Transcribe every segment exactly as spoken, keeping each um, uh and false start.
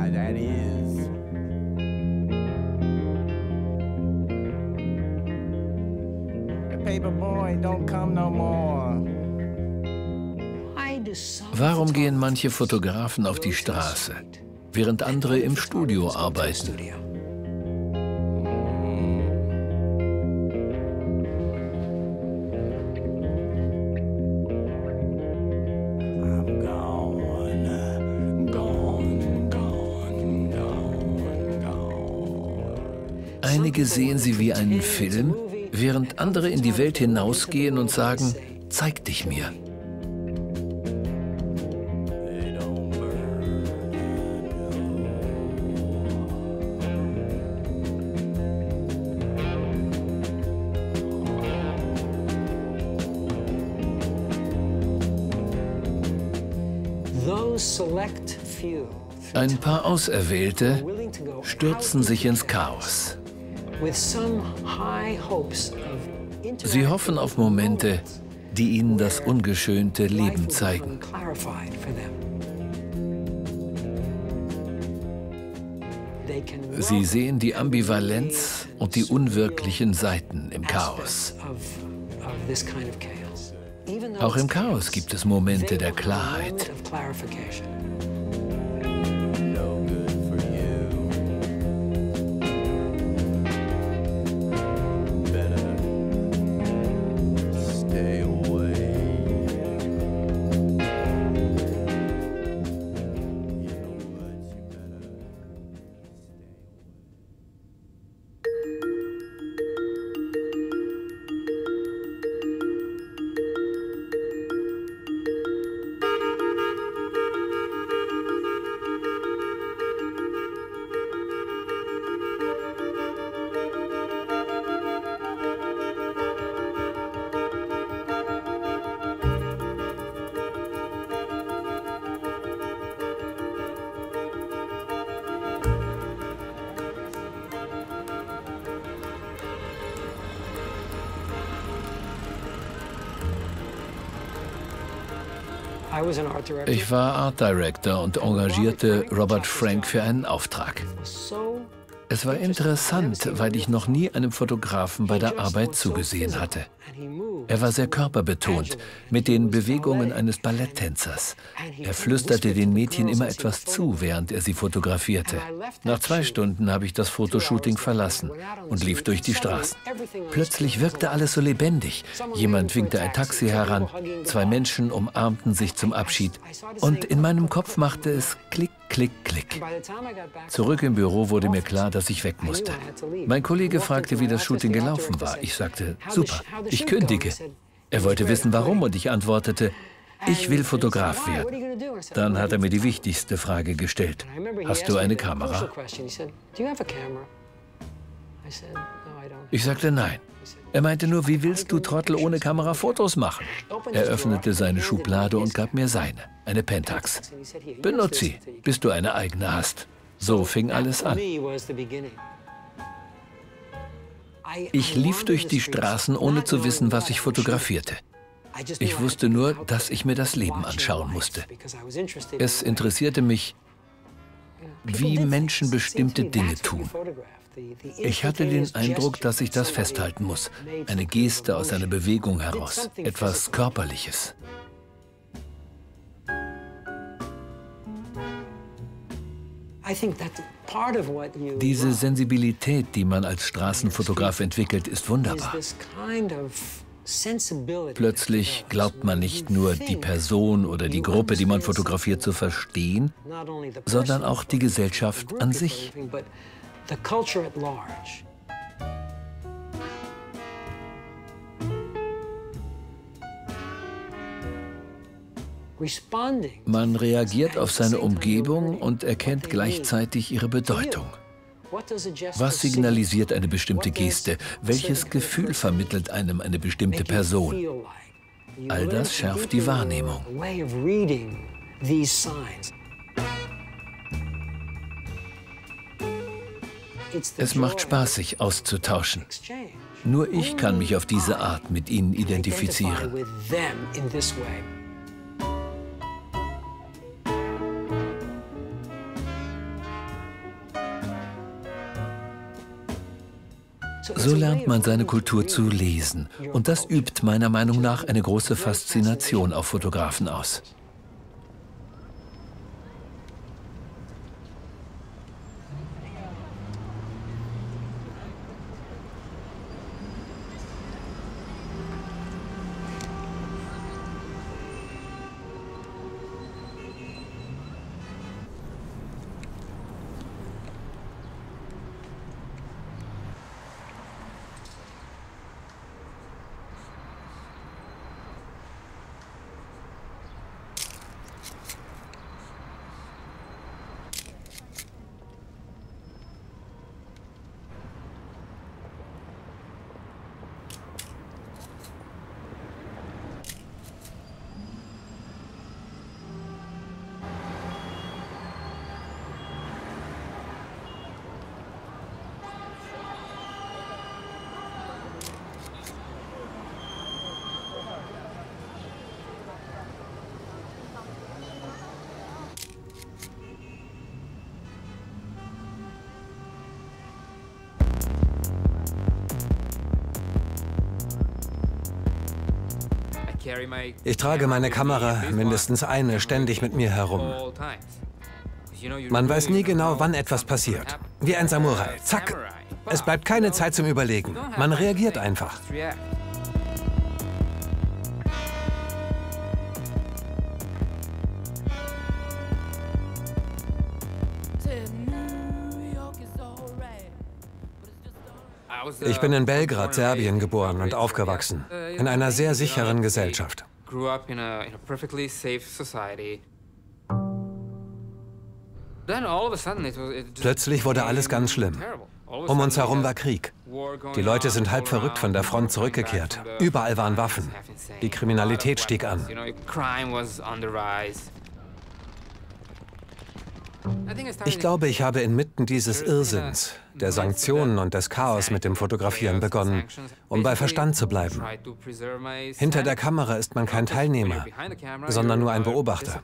my daddy is. The paper boy don't come no more. Warum gehen manche Fotografen auf die Straße, während andere im Studio arbeiten? Einige sehen sie wie einen Film, während andere in die Welt hinausgehen und sagen, zeig dich mir. Ein paar Auserwählte stürzen sich ins Chaos. Sie hoffen auf Momente, die ihnen das ungeschönte Leben zeigen. Sie sehen die Ambivalenz und die unwirklichen Seiten im Chaos. Auch im Chaos gibt es Momente der Klarheit. Ich war Art Director und engagierte Robert Frank für einen Auftrag. Es war interessant, weil ich noch nie einem Fotografen bei der Arbeit zugesehen hatte. Er war sehr körperbetont, mit den Bewegungen eines Balletttänzers. Er flüsterte den Mädchen immer etwas zu, während er sie fotografierte. Nach zwei Stunden habe ich das Fotoshooting verlassen und lief durch die Straßen. Plötzlich wirkte alles so lebendig. Jemand winkte ein Taxi heran, zwei Menschen umarmten sich zum Abschied. Und in meinem Kopf machte es Klick, Klick, Klick. Zurück im Büro wurde mir klar, dass ich weg musste. Mein Kollege fragte, wie das Shooting gelaufen war. Ich sagte, super, ich kündige. Er wollte wissen, warum, und ich antwortete, ich will Fotograf werden. Dann hat er mir die wichtigste Frage gestellt. Hast du eine Kamera? Ich sagte nein. Er meinte nur, wie willst du, Trottel, ohne Kamera Fotos machen? Er öffnete seine Schublade und gab mir seine, eine Pentax. Benutze sie, bis du eine eigene hast. So fing alles an. Ich lief durch die Straßen, ohne zu wissen, was ich fotografierte. Ich wusste nur, dass ich mir das Leben anschauen musste. Es interessierte mich, wie Menschen bestimmte Dinge tun. Ich hatte den Eindruck, dass ich das festhalten muss. Eine Geste aus einer Bewegung heraus, etwas Körperliches. Diese Sensibilität, die man als Straßenfotograf entwickelt, ist wunderbar. Plötzlich glaubt man nicht nur, die Person oder die Gruppe, die man fotografiert, zu verstehen, sondern auch die Gesellschaft an sich. Man reagiert auf seine Umgebung und erkennt gleichzeitig ihre Bedeutung. Was signalisiert eine bestimmte Geste? Welches Gefühl vermittelt einem eine bestimmte Person? All das schärft die Wahrnehmung. Es macht Spaß, sich auszutauschen. Nur ich kann mich auf diese Art mit ihnen identifizieren. So lernt man seine Kultur zu lesen. Und das übt meiner Meinung nach eine große Faszination auf Fotografen aus. Ich trage meine Kamera, mindestens eine, ständig mit mir herum. Man weiß nie genau, wann etwas passiert. Wie ein Samurai. Zack! Es bleibt keine Zeit zum Überlegen. Man reagiert einfach. Ich bin in Belgrad, Serbien geboren und aufgewachsen, in einer sehr sicheren Gesellschaft. Plötzlich wurde alles ganz schlimm. Um uns herum war Krieg. Die Leute sind halb verrückt von der Front zurückgekehrt. Überall waren Waffen. Die Kriminalität stieg an. Ich glaube, ich habe inmitten dieses Irrsinns, der Sanktionen und des Chaos mit dem Fotografieren begonnen, um bei Verstand zu bleiben. Hinter der Kamera ist man kein Teilnehmer, sondern nur ein Beobachter.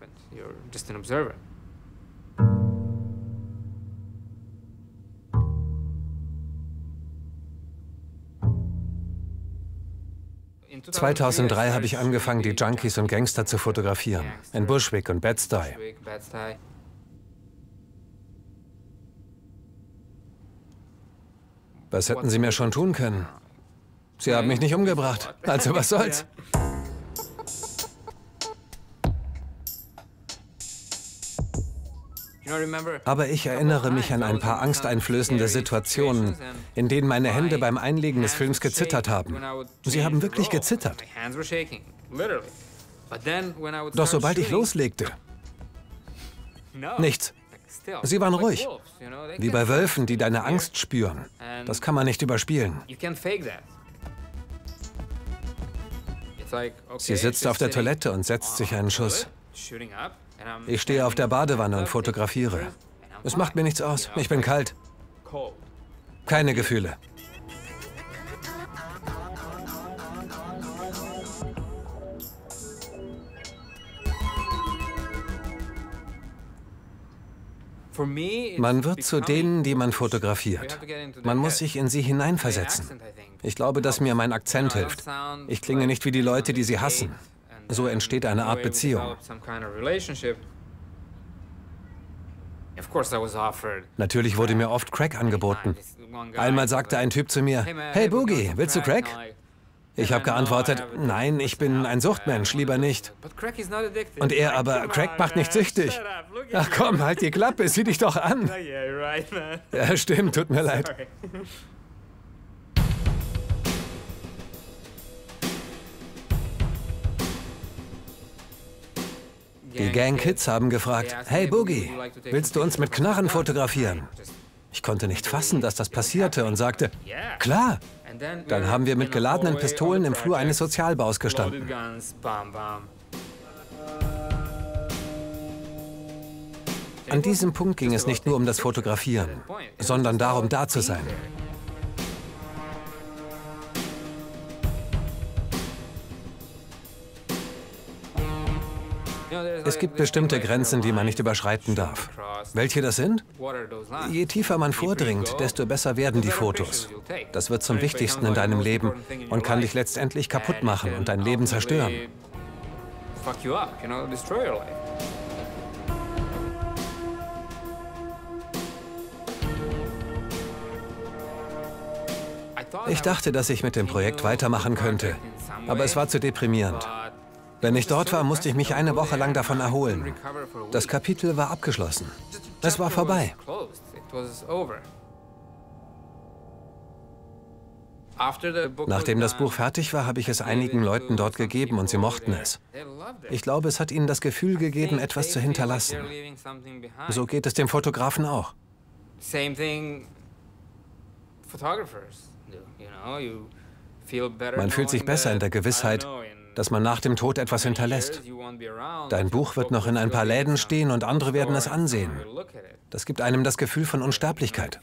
zweitausenddrei habe ich angefangen, die Junkies und Gangster zu fotografieren, in Bushwick und Bed-Stuy. Was hätten Sie mir schon tun können? Sie haben mich nicht umgebracht. Also was soll's? Aber ich erinnere mich an ein paar angsteinflößende Situationen, in denen meine Hände beim Einlegen des Films gezittert haben. Sie haben wirklich gezittert. Doch sobald ich loslegte, nichts. Sie waren ruhig, wie bei Wölfen, die deine Angst spüren. Das kann man nicht überspielen. Sie sitzt auf der Toilette und setzt sich einen Schuss. Ich stehe auf der Badewanne und fotografiere. Es macht mir nichts aus. Ich bin kalt. Keine Gefühle. Man wird zu denen, die man fotografiert. Man muss sich in sie hineinversetzen. Ich glaube, dass mir mein Akzent hilft. Ich klinge nicht wie die Leute, die sie hassen. So entsteht eine Art Beziehung. Natürlich wurde mir oft Crack angeboten. Einmal sagte ein Typ zu mir, "Hey Boogie, willst du Crack?" Ich habe geantwortet, "Nein, ich bin ein Suchtmensch, lieber nicht." Und er aber, "Crack macht nicht süchtig." Ach komm, halt die Klappe, sieh dich doch an. Ja, stimmt, tut mir leid. Die Gang-Kids haben gefragt, "Hey Boogie, willst du uns mit Knarren fotografieren?" Ich konnte nicht fassen, dass das passierte und sagte, "Klar." Dann haben wir mit geladenen Pistolen im Flur eines Sozialbaus gestanden. An diesem Punkt ging es nicht nur um das Fotografieren, sondern darum, da zu sein. Es gibt bestimmte Grenzen, die man nicht überschreiten darf. Welche das sind? Je tiefer man vordringt, desto besser werden die Fotos. Das wird zum Wichtigsten in deinem Leben und kann dich letztendlich kaputt machen und dein Leben zerstören. Ich dachte, dass ich mit dem Projekt weitermachen könnte, aber es war zu deprimierend. Wenn ich dort war, musste ich mich eine Woche lang davon erholen. Das Kapitel war abgeschlossen. Es war vorbei. Nachdem das Buch fertig war, habe ich es einigen Leuten dort gegeben und sie mochten es. Ich glaube, es hat ihnen das Gefühl gegeben, etwas zu hinterlassen. So geht es dem Fotografen auch. Man fühlt sich besser in der Gewissheit, dass man nach dem Tod etwas hinterlässt. Dein Buch wird noch in ein paar Läden stehen und andere werden es ansehen. Das gibt einem das Gefühl von Unsterblichkeit.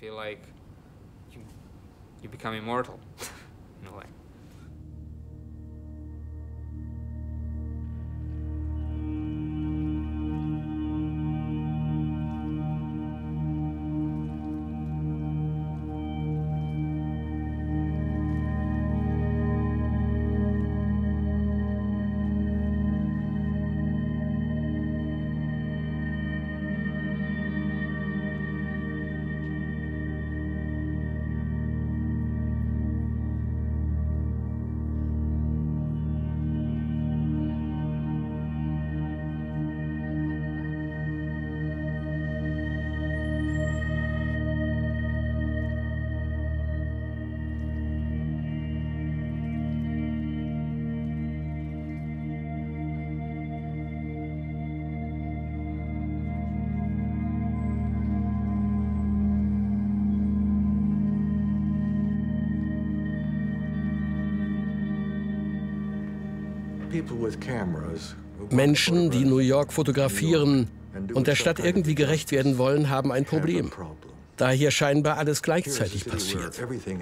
Menschen, die New York fotografieren und der Stadt irgendwie gerecht werden wollen, haben ein Problem, da hier scheinbar alles gleichzeitig passiert.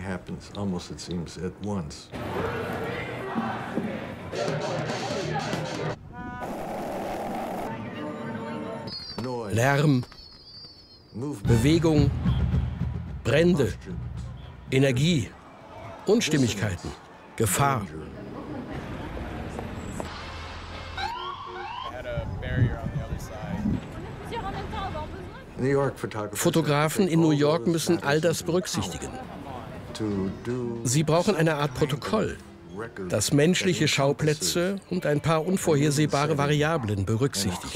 Lärm, Bewegung, Brände, Energie, Unstimmigkeiten, Gefahr. Fotografen in New York müssen all das berücksichtigen. Sie brauchen eine Art Protokoll, das menschliche Schauplätze und ein paar unvorhersehbare Variablen berücksichtigt.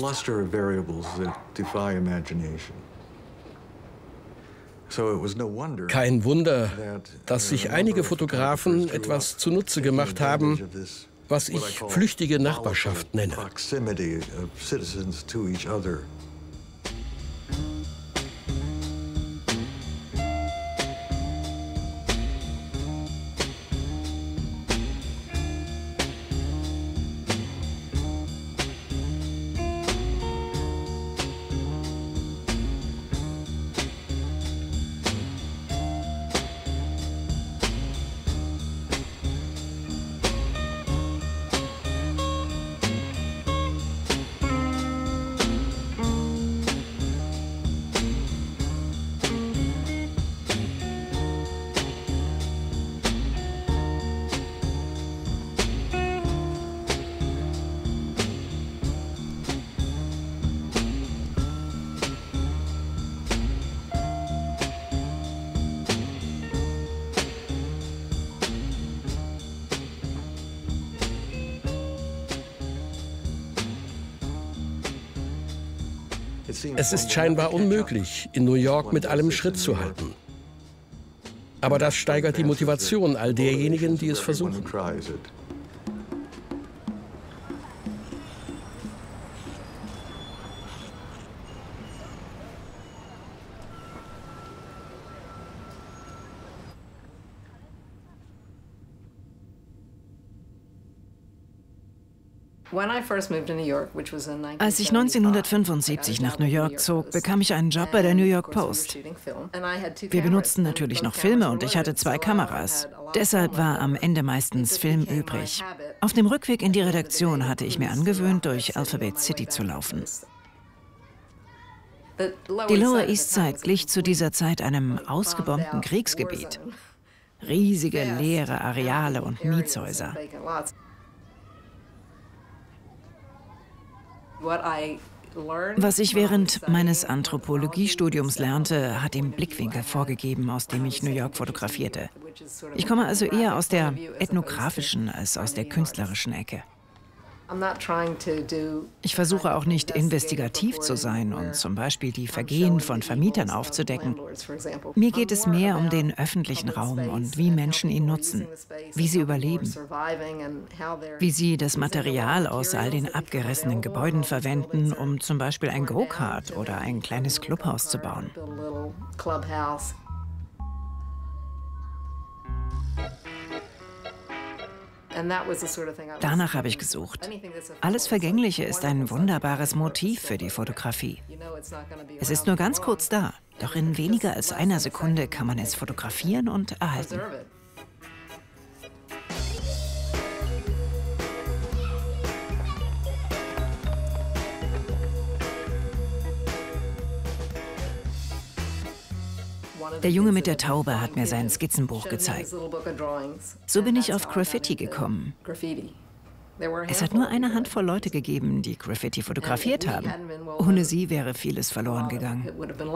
Kein Wunder, dass sich einige Fotografen etwas zunutze gemacht haben, was ich flüchtige Nachbarschaft nenne. Es ist scheinbar unmöglich, in New York mit allem Schritt zu halten. Aber das steigert die Motivation all derjenigen, die es versuchen. Als ich neunzehnhundertfünfundsiebzig nach New York zog, bekam ich einen Job bei der New York Post. Wir benutzten natürlich noch Filme und ich hatte zwei Kameras. Deshalb war am Ende meistens Film übrig. Auf dem Rückweg in die Redaktion hatte ich mir angewöhnt, durch Alphabet City zu laufen. Die Lower East Side glich zu dieser Zeit einem ausgebombten Kriegsgebiet. Riesige, leere Areale und Mietshäuser. Was ich während meines Anthropologiestudiums lernte, hat den Blickwinkel vorgegeben, aus dem ich New York fotografierte. Ich komme also eher aus der ethnografischen als aus der künstlerischen Ecke. Ich versuche auch nicht investigativ zu sein und zum Beispiel die Vergehen von Vermietern aufzudecken. Mir geht es mehr um den öffentlichen Raum und wie Menschen ihn nutzen, wie sie überleben, wie sie das Material aus all den abgerissenen Gebäuden verwenden, um zum Beispiel ein Go-Kart oder ein kleines Clubhaus zu bauen. Danach habe ich gesucht. Alles Vergängliche ist ein wunderbares Motiv für die Fotografie. Es ist nur ganz kurz da, doch in weniger als einer Sekunde kann man es fotografieren und erhalten. Der Junge mit der Taube hat mir sein Skizzenbuch gezeigt. So bin ich auf Graffiti gekommen. Es hat nur eine Handvoll Leute gegeben, die Graffiti fotografiert haben. Ohne sie wäre vieles verloren gegangen.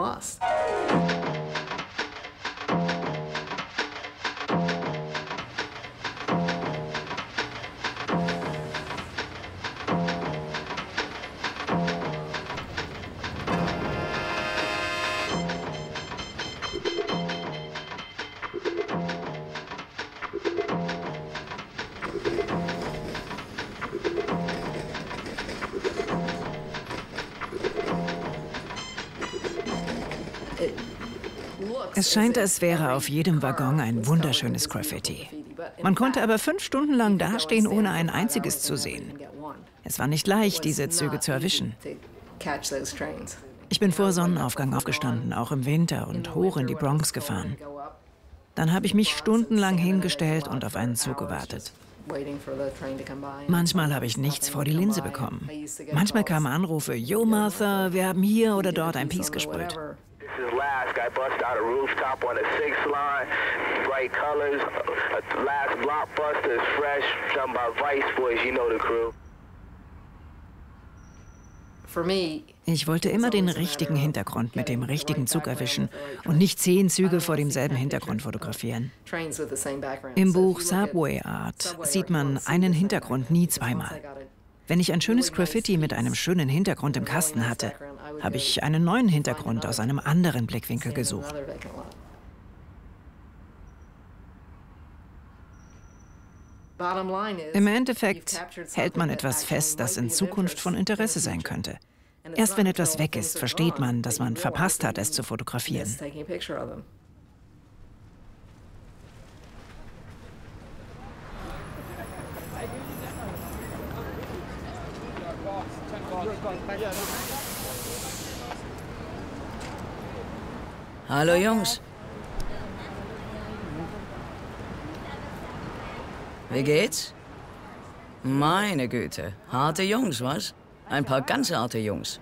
Es scheint, als wäre auf jedem Waggon ein wunderschönes Graffiti. Man konnte aber fünf Stunden lang dastehen, ohne ein einziges zu sehen. Es war nicht leicht, diese Züge zu erwischen. Ich bin vor Sonnenaufgang aufgestanden, auch im Winter, und hoch in die Bronx gefahren. Dann habe ich mich stundenlang hingestellt und auf einen Zug gewartet. Manchmal habe ich nichts vor die Linse bekommen. Manchmal kamen Anrufe, "Yo Martha, wir haben hier oder dort ein Piece gesprüht." I bust out a rooftop on the sixth line, bright colors, uh, last blockbuster is fresh, done by Vice Boys, you know the crew. Ich wollte immer den richtigen Hintergrund mit dem richtigen Zug erwischen und nicht zehn Züge vor demselben Hintergrund fotografieren. Im Buch Subway Art sieht man einen Hintergrund nie zweimal. Wenn ich ein schönes Graffiti mit einem schönen Hintergrund im Kasten hatte, habe ich einen neuen Hintergrund aus einem anderen Blickwinkel gesucht. Im Endeffekt hält man etwas fest, das in Zukunft von Interesse sein könnte. Erst wenn etwas weg ist, versteht man, dass man verpasst hat, es zu fotografieren. Hallo Jungs. Wie geht's? Meine Güte, harte Jungs, was? Ein paar ganz harte Jungs.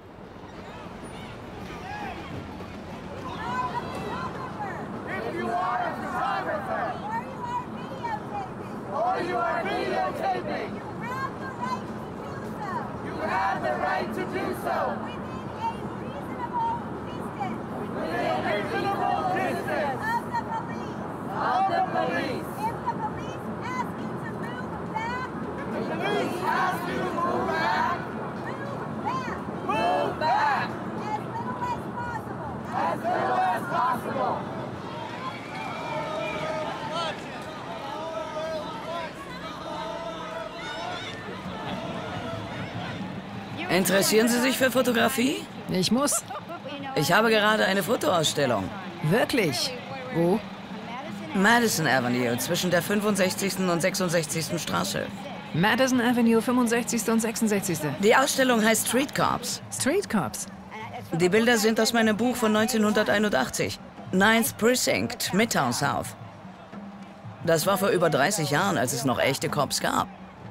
Interessieren Sie sich für Fotografie? Ich muss. Ich habe gerade eine Fotoausstellung. Wirklich? Wo? Madison Avenue, zwischen der fünfundsechzigsten und sechsundsechzigsten Straße. Madison Avenue, fünfundsechzigste und sechsundsechzigste Die Ausstellung heißt Street Cops. Street Cops. Die Bilder sind aus meinem Buch von neunzehnhunderteinundachtzig. Ninth Precinct, Midtown South. Das war vor über dreißig Jahren, als es noch echte Cops gab.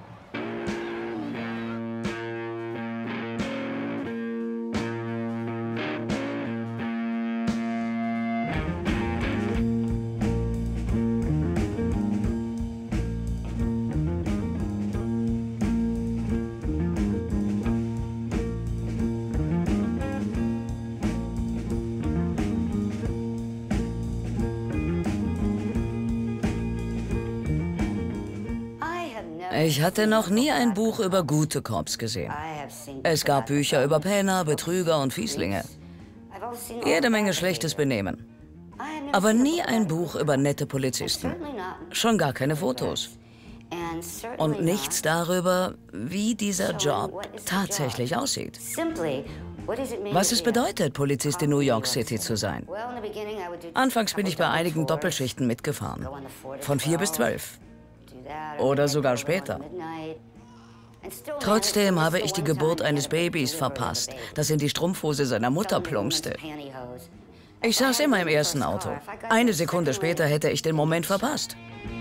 Ich hatte noch nie ein Buch über gute Cops gesehen. Es gab Bücher über Penner, Betrüger und Fieslinge. Jede Menge schlechtes Benehmen. Aber nie ein Buch über nette Polizisten. Schon gar keine Fotos. Und nichts darüber, wie dieser Job tatsächlich aussieht. Was es bedeutet, Polizist in New York City zu sein. Anfangs bin ich bei einigen Doppelschichten mitgefahren. Von vier bis zwölf. Oder sogar später. Trotzdem habe ich die Geburt eines Babys verpasst, das in die Strumpfhose seiner Mutter plumpste. Ich saß immer im ersten Auto. Eine Sekunde später hätte ich den Moment verpasst.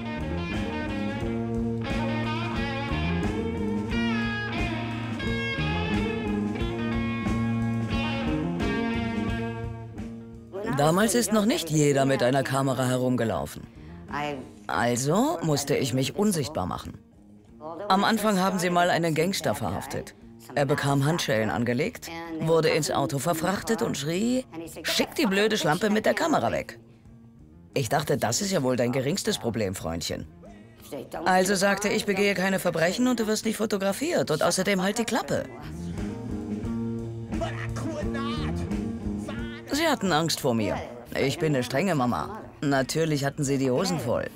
Damals ist noch nicht jeder mit einer Kamera herumgelaufen. Also musste ich mich unsichtbar machen. Am Anfang haben sie mal einen Gangster verhaftet. Er bekam Handschellen angelegt, wurde ins Auto verfrachtet und schrie, schick die blöde Schlampe mit der Kamera weg. Ich dachte, das ist ja wohl dein geringstes Problem, Freundchen. Also sagte ich, begehe keine Verbrechen und du wirst nicht fotografiert und außerdem halt die Klappe. Sie hatten Angst vor mir. Ich bin eine strenge Mama. Natürlich hatten sie die Hosen voll.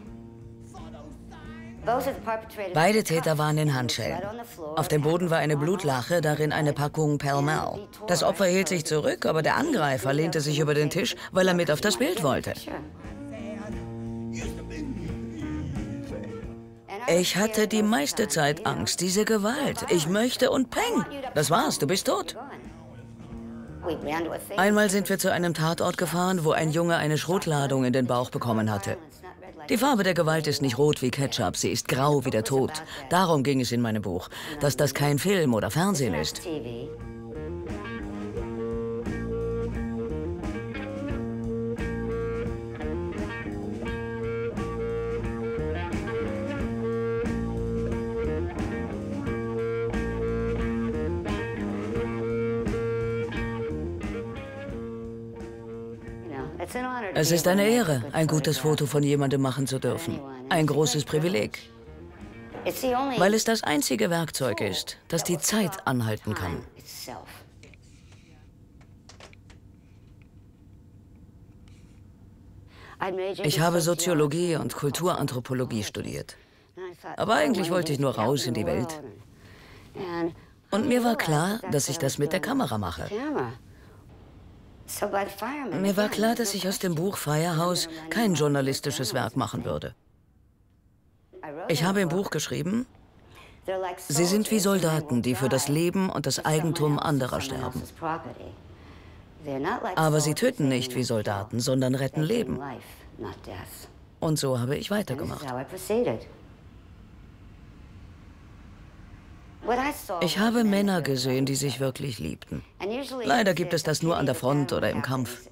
Beide Täter waren in Handschellen. Auf dem Boden war eine Blutlache, darin eine Packung Pall Mall. Das Opfer hielt sich zurück, aber der Angreifer lehnte sich über den Tisch, weil er mit auf das Bild wollte. Ich hatte die meiste Zeit Angst, diese Gewalt. Ich möchte und peng, das war's, du bist tot. Einmal sind wir zu einem Tatort gefahren, wo ein Junge eine Schrotladung in den Bauch bekommen hatte. Die Farbe der Gewalt ist nicht rot wie Ketchup, sie ist grau wie der Tod. Darum ging es in meinem Buch, dass das kein Film oder Fernsehen ist. Es ist eine Ehre, ein gutes Foto von jemandem machen zu dürfen. Ein großes Privileg. Weil es das einzige Werkzeug ist, das die Zeit anhalten kann. Ich habe Soziologie und Kulturanthropologie studiert. Aber eigentlich wollte ich nur raus in die Welt. Und mir war klar, dass ich das mit der Kamera mache. Mir war klar, dass ich aus dem Buch Firehouse kein journalistisches Werk machen würde. Ich habe im Buch geschrieben, sie sind wie Soldaten, die für das Leben und das Eigentum anderer sterben. Aber sie töten nicht wie Soldaten, sondern retten Leben. Und so habe ich weitergemacht. Ich habe Männer gesehen, die sich wirklich liebten. Leider gibt es das nur an der Front oder im Kampf.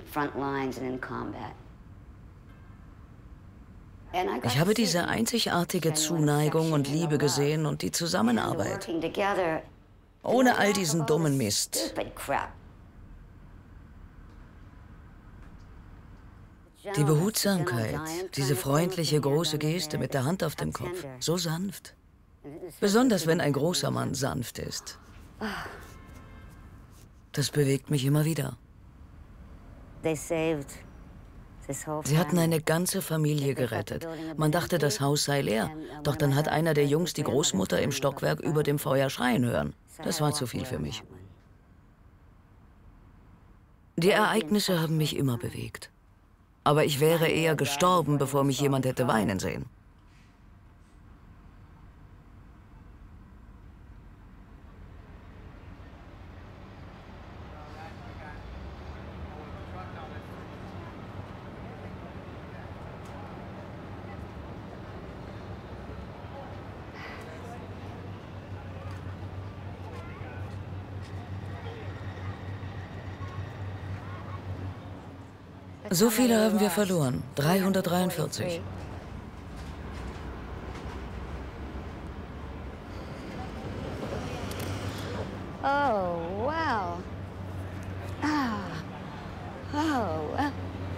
Ich habe diese einzigartige Zuneigung und Liebe gesehen und die Zusammenarbeit. Ohne all diesen dummen Mist. Die Behutsamkeit, diese freundliche große Geste mit der Hand auf dem Kopf, so sanft. Besonders wenn ein großer Mann sanft ist. Das bewegt mich immer wieder. Sie hatten eine ganze Familie gerettet. Man dachte, das Haus sei leer. Doch dann hat einer der Jungs die Großmutter im Stockwerk über dem Feuer schreien hören. Das war zu viel für mich. Die Ereignisse haben mich immer bewegt. Aber ich wäre eher gestorben, bevor mich jemand hätte weinen sehen. So viele haben wir verloren. dreihundertdreiundvierzig. Oh, wow. Ah. Oh, well.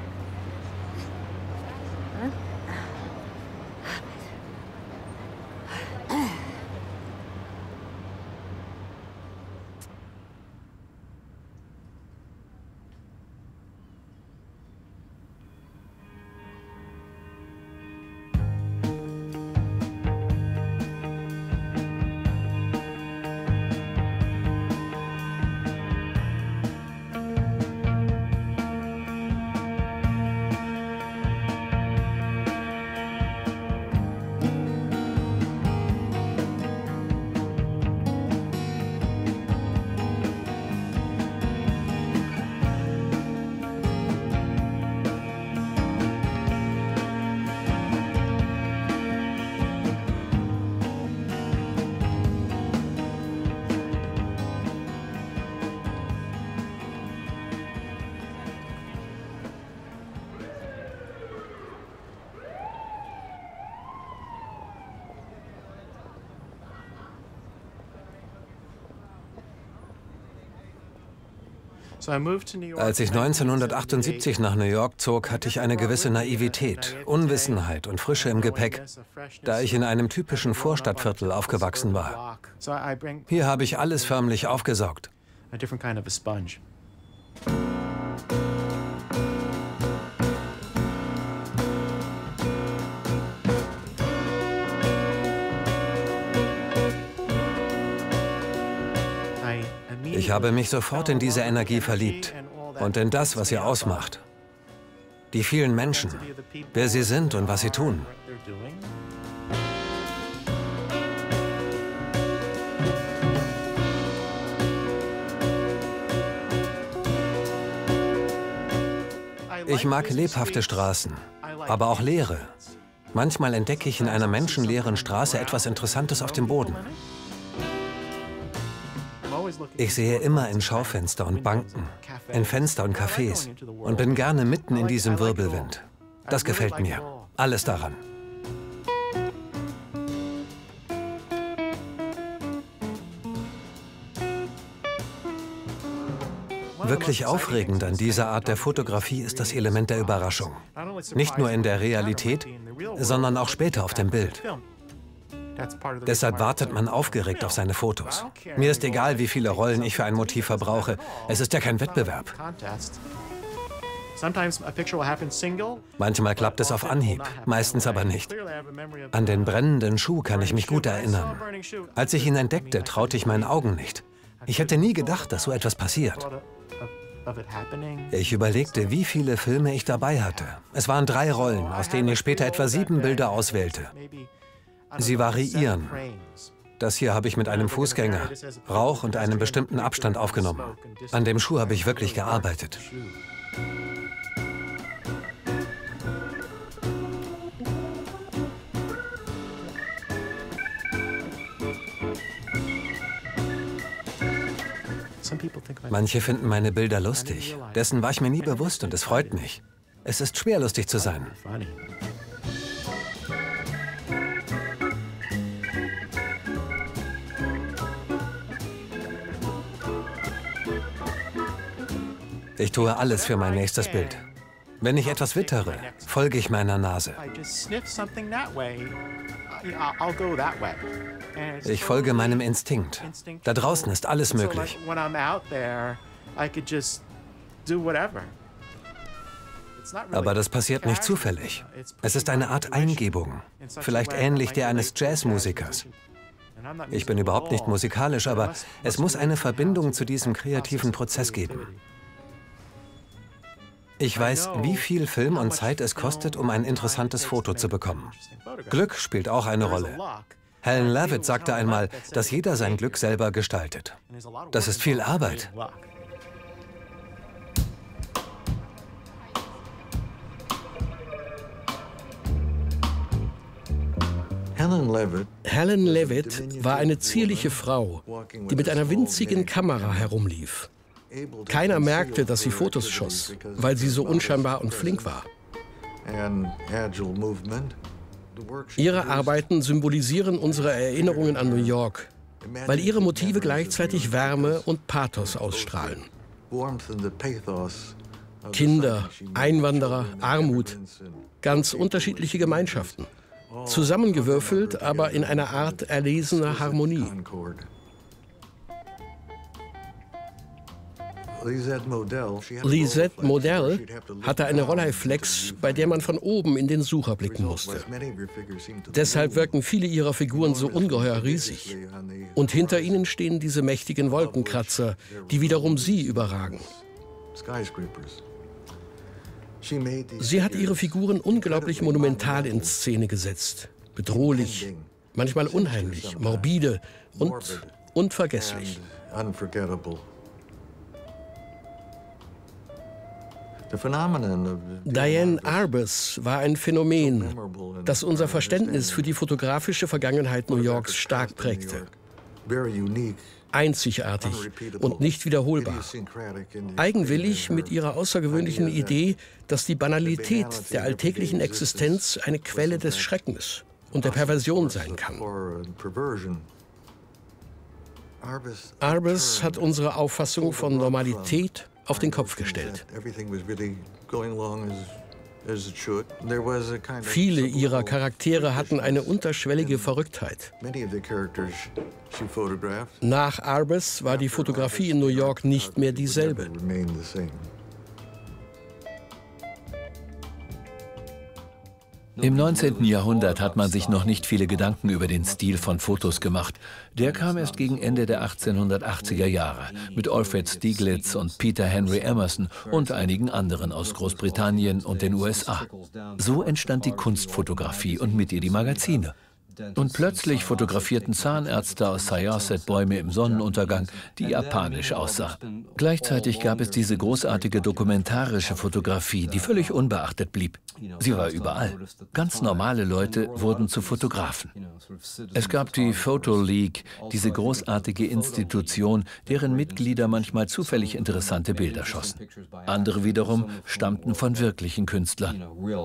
Als ich neunzehnhundertachtundsiebzig nach New York zog, hatte ich eine gewisse Naivität, Unwissenheit und Frische im Gepäck, da ich in einem typischen Vorstadtviertel aufgewachsen war. Hier habe ich alles förmlich aufgesaugt. Ich habe mich sofort in diese Energie verliebt und in das, was sie ausmacht. Die vielen Menschen, wer sie sind und was sie tun. Ich mag lebhafte Straßen, aber auch leere. Manchmal entdecke ich in einer menschenleeren Straße etwas Interessantes auf dem Boden. Ich sehe immer in Schaufenster und Banken, in Fenster und Cafés und bin gerne mitten in diesem Wirbelwind. Das gefällt mir. Alles daran. Wirklich aufregend an dieser Art der Fotografie ist das Element der Überraschung. Nicht nur in der Realität, sondern auch später auf dem Bild. Deshalb wartet man aufgeregt auf seine Fotos. Mir ist egal, wie viele Rollen ich für ein Motiv verbrauche. Es ist ja kein Wettbewerb. Manchmal klappt es auf Anhieb, meistens aber nicht. An den brennenden Schuh kann ich mich gut erinnern. Als ich ihn entdeckte, traute ich meinen Augen nicht. Ich hätte nie gedacht, dass so etwas passiert. Ich überlegte, wie viele Filme ich dabei hatte. Es waren drei Rollen, aus denen ich später etwa sieben Bilder auswählte. Sie variieren. Das hier habe ich mit einem Fußgänger, Rauch und einem bestimmten Abstand aufgenommen. An dem Schuh habe ich wirklich gearbeitet. Manche finden meine Bilder lustig. Dessen war ich mir nie bewusst und es freut mich. Es ist schwer, lustig zu sein. Ich tue alles für mein nächstes Bild. Wenn ich etwas wittere, folge ich meiner Nase. Ich folge meinem Instinkt. Da draußen ist alles möglich. Aber das passiert nicht zufällig. Es ist eine Art Eingebung, vielleicht ähnlich der eines Jazzmusikers. Ich bin überhaupt nicht musikalisch, aber es muss eine Verbindung zu diesem kreativen Prozess geben. Ich weiß, wie viel Film und Zeit es kostet, um ein interessantes Foto zu bekommen. Glück spielt auch eine Rolle. Helen Levitt sagte einmal, dass jeder sein Glück selber gestaltet. Das ist viel Arbeit. Helen Levitt war eine zierliche Frau, die mit einer winzigen Kamera herumlief. Keiner merkte, dass sie Fotos schoss, weil sie so unscheinbar und flink war. Ihre Arbeiten symbolisieren unsere Erinnerungen an New York, weil ihre Motive gleichzeitig Wärme und Pathos ausstrahlen. Kinder, Einwanderer, Armut, ganz unterschiedliche Gemeinschaften. Zusammengewürfelt, aber in einer Art erlesener Harmonie. Lisette Modell hatte eine Rolleiflex, bei der man von oben in den Sucher blicken musste. Deshalb wirken viele ihrer Figuren so ungeheuer riesig. Und hinter ihnen stehen diese mächtigen Wolkenkratzer, die wiederum sie überragen. Sie hat ihre Figuren unglaublich monumental in Szene gesetzt. Bedrohlich, manchmal unheimlich, morbide und unvergesslich. Diane Arbus war ein Phänomen, das unser Verständnis für die fotografische Vergangenheit New Yorks stark prägte. Einzigartig und nicht wiederholbar. Eigenwillig mit ihrer außergewöhnlichen Idee, dass die Banalität der alltäglichen Existenz eine Quelle des Schreckens und der Perversion sein kann. Arbus hat unsere Auffassung von Normalität auf den Kopf gestellt. Viele ihrer Charaktere hatten eine unterschwellige Verrücktheit. Nach Arbus war die Fotografie in New York nicht mehr dieselbe. Im neunzehnten Jahrhundert hat man sich noch nicht viele Gedanken über den Stil von Fotos gemacht. Der kam erst gegen Ende der achtzehnhundertachtziger Jahre mit Alfred Stieglitz und Peter Henry Emerson und einigen anderen aus Großbritannien und den U S A. So entstand die Kunstfotografie und mit ihr die Magazine. Und plötzlich fotografierten Zahnärzte aus Syosset Bäume im Sonnenuntergang, die japanisch aussah. Gleichzeitig gab es diese großartige dokumentarische Fotografie, die völlig unbeachtet blieb. Sie war überall. Ganz normale Leute wurden zu Fotografen. Es gab die Photo League, diese großartige Institution, deren Mitglieder manchmal zufällig interessante Bilder schossen. Andere wiederum stammten von wirklichen Künstlern.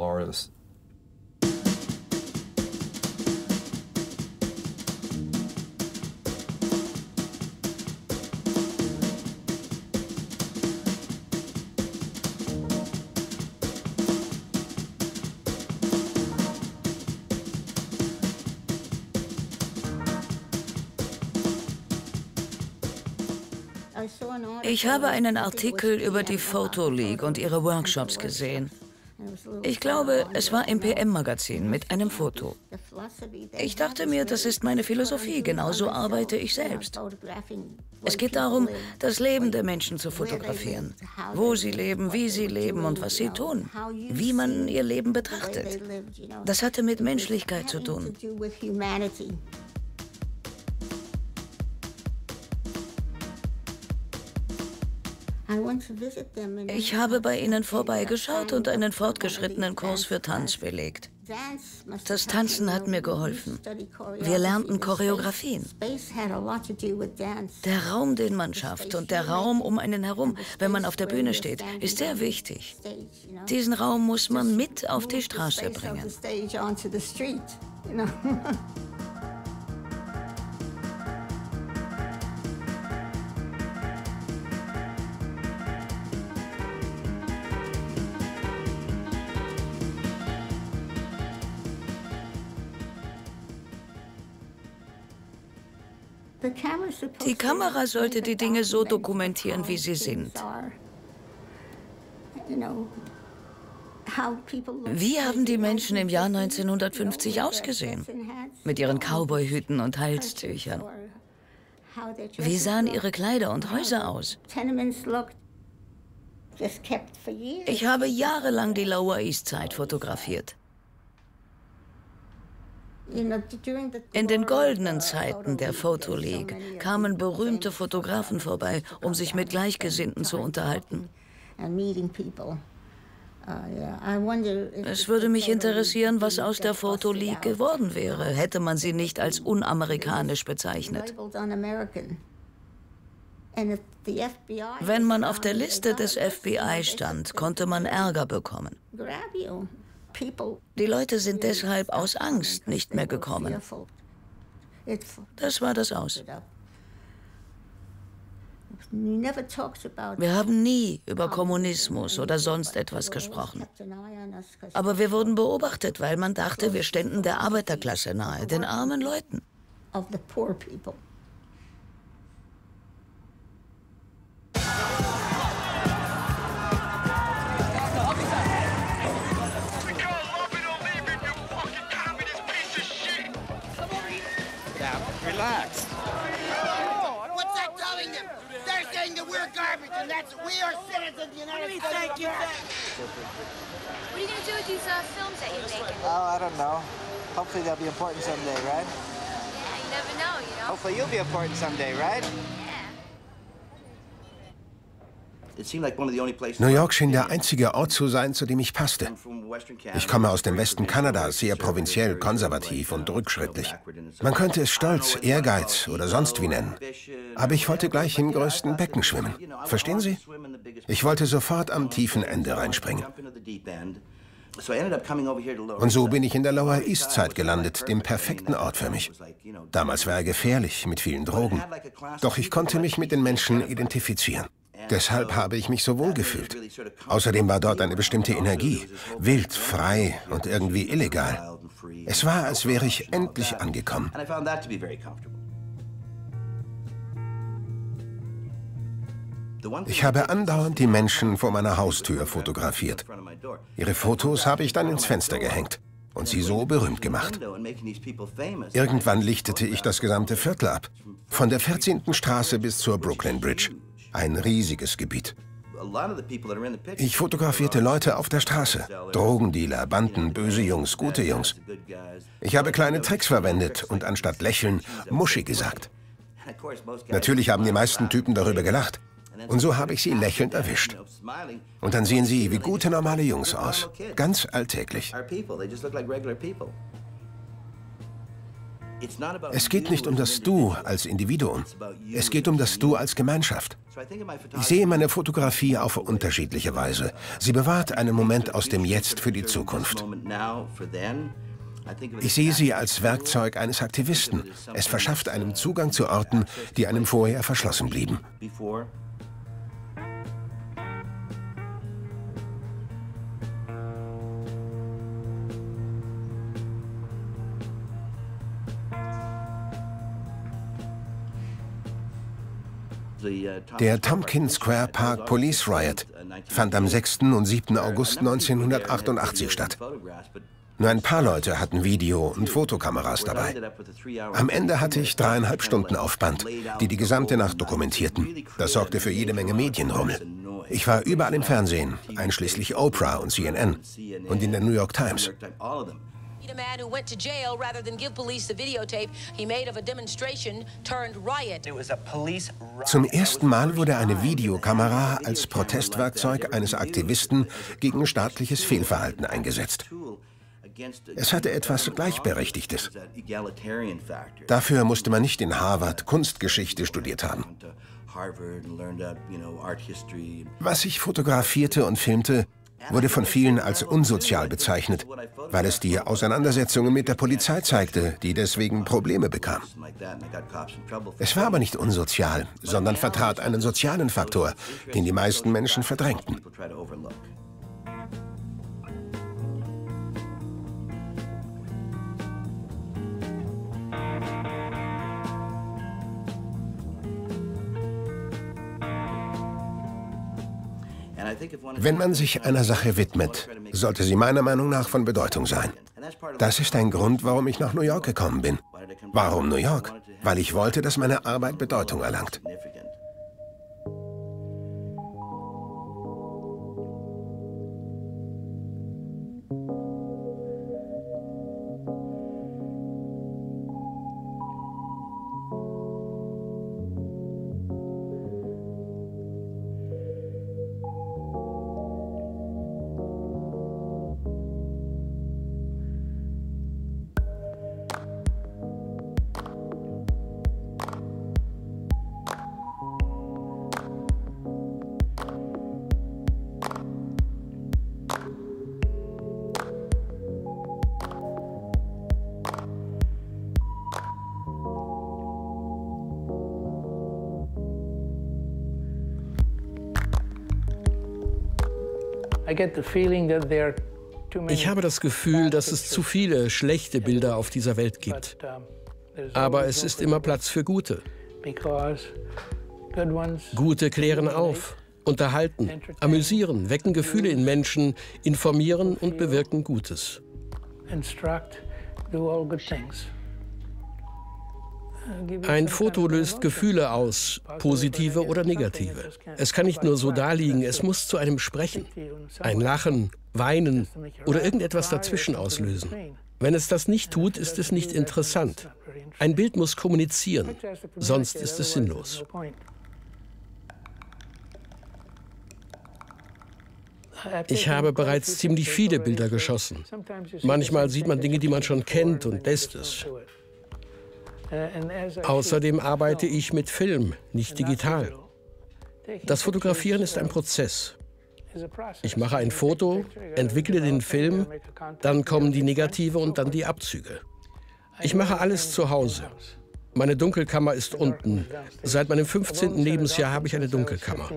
Ich habe einen Artikel über die Photo League und ihre Workshops gesehen. Ich glaube, es war im P M-Magazin mit einem Foto. Ich dachte mir, das ist meine Philosophie, genauso arbeite ich selbst. Es geht darum, das Leben der Menschen zu fotografieren. Wo sie leben, wie sie leben und was sie tun. Wie man ihr Leben betrachtet. Das hatte mit Menschlichkeit zu tun. Ich habe bei ihnen vorbeigeschaut und einen fortgeschrittenen Kurs für Tanz belegt. Das Tanzen hat mir geholfen. Wir lernten Choreografien. Der Raum, den man schafft und der Raum um einen herum, wenn man auf der Bühne steht, ist sehr wichtig. Diesen Raum muss man mit auf die Straße bringen. Die Kamera sollte die Dinge so dokumentieren, wie sie sind. Wie haben die Menschen im Jahr neunzehnhundertfünfzig ausgesehen? Mit ihren Cowboyhüten und Halstüchern. Wie sahen ihre Kleider und Häuser aus? Ich habe jahrelang die Lower East Side fotografiert. In den goldenen Zeiten der Photo League kamen berühmte Fotografen vorbei, um sich mit Gleichgesinnten zu unterhalten. Es würde mich interessieren, was aus der Photo League geworden wäre, hätte man sie nicht als unamerikanisch bezeichnet. Wenn man auf der Liste des F B I stand, konnte man Ärger bekommen. Die Leute sind deshalb aus Angst nicht mehr gekommen. Das war das Aus. Wir haben nie über Kommunismus oder sonst etwas gesprochen. Aber wir wurden beobachtet, weil man dachte, wir ständen der Arbeiterklasse nahe, den armen Leuten. Relax. What's that telling them? They're saying that we're garbage and that's we are citizens of the United States of America. What are you gonna do with these uh, films that you're making? Oh, I don't know. Hopefully they'll be important someday, right? Yeah, you never know, you know? Hopefully you'll be important someday, right? New York schien der einzige Ort zu sein, zu dem ich passte. Ich komme aus dem Westen Kanadas, sehr provinziell, konservativ und rückschrittlich. Man könnte es Stolz, Ehrgeiz oder sonst wie nennen. Aber ich wollte gleich im größten Becken schwimmen. Verstehen Sie? Ich wollte sofort am tiefen Ende reinspringen. Und so bin ich in der Lower East Side gelandet, dem perfekten Ort für mich. Damals war er gefährlich, mit vielen Drogen. Doch ich konnte mich mit den Menschen identifizieren. Deshalb habe ich mich so wohl gefühlt. Außerdem war dort eine bestimmte Energie. Wild, frei und irgendwie illegal. Es war, als wäre ich endlich angekommen. Ich habe andauernd die Menschen vor meiner Haustür fotografiert. Ihre Fotos habe ich dann ins Fenster gehängt und sie so berühmt gemacht. Irgendwann lichtete ich das gesamte Viertel ab. Von der vierzehnten Straße bis zur Brooklyn Bridge. Ein riesiges Gebiet. Ich fotografierte Leute auf der Straße. Drogendealer, Banden, böse Jungs, gute Jungs. Ich habe kleine Tricks verwendet und anstatt lächeln, Muschi gesagt. Natürlich haben die meisten Typen darüber gelacht. Und so habe ich sie lächelnd erwischt. Und dann sehen sie wie gute, normale Jungs aus. Ganz alltäglich. Es geht nicht um das Du als Individuum. Es geht um das Du als Gemeinschaft. Ich sehe meine Fotografie auf unterschiedliche Weise. Sie bewahrt einen Moment aus dem Jetzt für die Zukunft. Ich sehe sie als Werkzeug eines Aktivisten. Es verschafft einem Zugang zu Orten, die einem vorher verschlossen blieben. Der Tompkins Square Park Police Riot fand am sechsten und siebten August neunzehnhundertachtundachtzig statt. Nur ein paar Leute hatten Video- und Fotokameras dabei. Am Ende hatte ich dreieinhalb Stunden auf Band, die die gesamte Nacht dokumentierten. Das sorgte für jede Menge Medienrummel. Ich war überall im Fernsehen, einschließlich Oprah und C N N und in der New York Times. A man who went to jail rather than give police the videotape he made of a demonstration turned riot. Zum ersten Mal wurde eine Videokamera als Protestwerkzeug eines Aktivisten gegen staatliches Fehlverhalten eingesetzt. Es hatte etwas Gleichberechtigtes. Dafür musste man nicht in Harvard Kunstgeschichte studiert haben. Was ich fotografierte und filmte, wurde von vielen als unsozial bezeichnet, weil es die Auseinandersetzungen mit der Polizei zeigte, die deswegen Probleme bekam. Es war aber nicht unsozial, sondern vertrat einen sozialen Faktor, den die meisten Menschen verdrängten. Wenn man sich einer Sache widmet, sollte sie meiner Meinung nach von Bedeutung sein. Das ist ein Grund, warum ich nach New York gekommen bin. Warum New York? Weil ich wollte, dass meine Arbeit Bedeutung erlangt. Ich habe das Gefühl, dass es zu viele schlechte Bilder auf dieser Welt gibt. Aber es ist immer Platz für gute. Gute klären auf, unterhalten, amüsieren, wecken Gefühle in Menschen, informieren und bewirken Gutes. Ein Foto löst Gefühle aus, positive oder negative. Es kann nicht nur so daliegen, es muss zu einem sprechen. Ein Lachen, Weinen oder irgendetwas dazwischen auslösen. Wenn es das nicht tut, ist es nicht interessant. Ein Bild muss kommunizieren, sonst ist es sinnlos. Ich habe bereits ziemlich viele Bilder geschossen. Manchmal sieht man Dinge, die man schon kennt und lässt es. Außerdem arbeite ich mit Film, nicht digital. Das Fotografieren ist ein Prozess. Ich mache ein Foto, entwickle den Film, dann kommen die Negative und dann die Abzüge. Ich mache alles zu Hause. Meine Dunkelkammer ist unten. Seit meinem fünfzehnten Lebensjahr habe ich eine Dunkelkammer.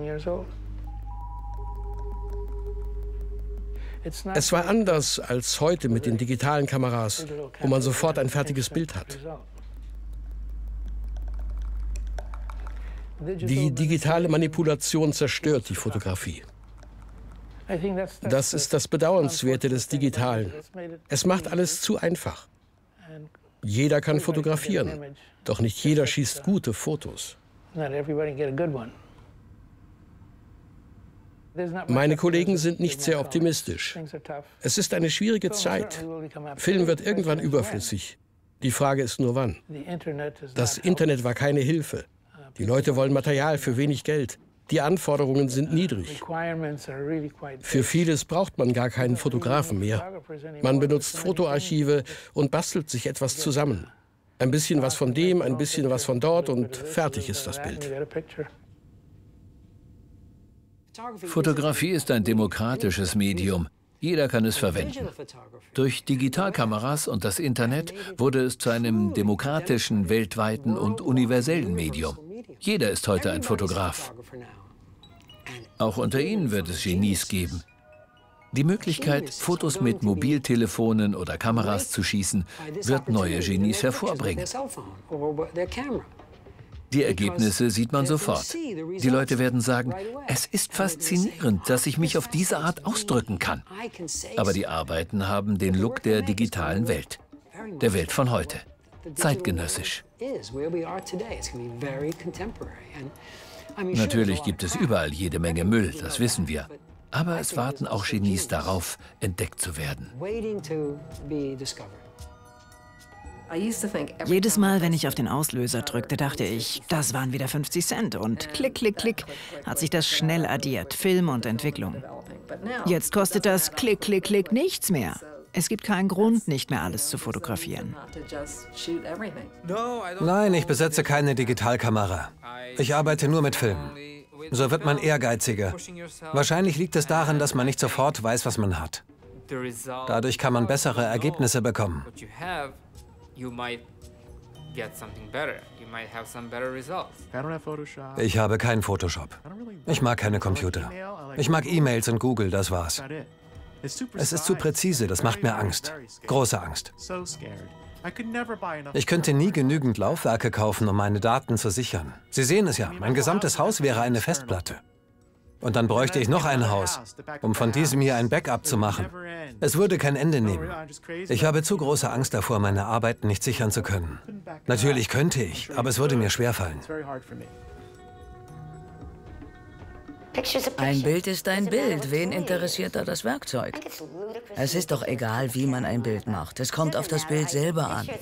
Es war anders als heute mit den digitalen Kameras, wo man sofort ein fertiges Bild hat. Die digitale Manipulation zerstört die Fotografie. Das ist das Bedauernswerte des Digitalen. Es macht alles zu einfach. Jeder kann fotografieren, doch nicht jeder schießt gute Fotos. Meine Kollegen sind nicht sehr optimistisch. Es ist eine schwierige Zeit. Film wird irgendwann überflüssig. Die Frage ist nur wann. Das Internet war keine Hilfe. Die Leute wollen Material für wenig Geld. Die Anforderungen sind niedrig. Für vieles braucht man gar keinen Fotografen mehr. Man benutzt Fotoarchive und bastelt sich etwas zusammen. Ein bisschen was von dem, ein bisschen was von dort und fertig ist das Bild. Fotografie ist ein demokratisches Medium. Jeder kann es verwenden. Durch Digitalkameras und das Internet wurde es zu einem demokratischen, weltweiten und universellen Medium. Jeder ist heute ein Fotograf. Auch unter Ihnen wird es Genies geben. Die Möglichkeit, Fotos mit Mobiltelefonen oder Kameras zu schießen, wird neue Genies hervorbringen. Die Ergebnisse sieht man sofort. Die Leute werden sagen, es ist faszinierend, dass ich mich auf diese Art ausdrücken kann. Aber die Arbeiten haben den Look der digitalen Welt, der Welt von heute, zeitgenössisch. Natürlich gibt es überall jede Menge Müll, das wissen wir. Aber es warten auch Genies darauf, entdeckt zu werden. Jedes Mal, wenn ich auf den Auslöser drückte, dachte ich, das waren wieder fünfzig Cent. Und klick, klick, klick, hat sich das schnell addiert, Film und Entwicklung. Jetzt kostet das klick, klick, klick nichts mehr. Es gibt keinen Grund, nicht mehr alles zu fotografieren. Nein, ich besitze keine Digitalkamera. Ich arbeite nur mit Film. So wird man ehrgeiziger. Wahrscheinlich liegt es daran, dass man nicht sofort weiß, was man hat. Dadurch kann man bessere Ergebnisse bekommen. Ich habe keinen Photoshop. Ich mag keine Computer. Ich mag E-Mails und Google, das war's. Es ist zu präzise, das macht mir Angst. Große Angst. Ich könnte nie genügend Laufwerke kaufen, um meine Daten zu sichern. Sie sehen es ja, mein gesamtes Haus wäre eine Festplatte. Und dann bräuchte ich noch ein Haus, um von diesem hier ein Backup zu machen. Es würde kein Ende nehmen. Ich habe zu große Angst davor, meine Arbeiten nicht sichern zu können. Natürlich könnte ich, aber es würde mir schwerfallen. Ein Bild ist ein Bild. Wen interessiert da das Werkzeug? Es ist doch egal, wie man ein Bild macht. Es kommt auf das Bild selber an.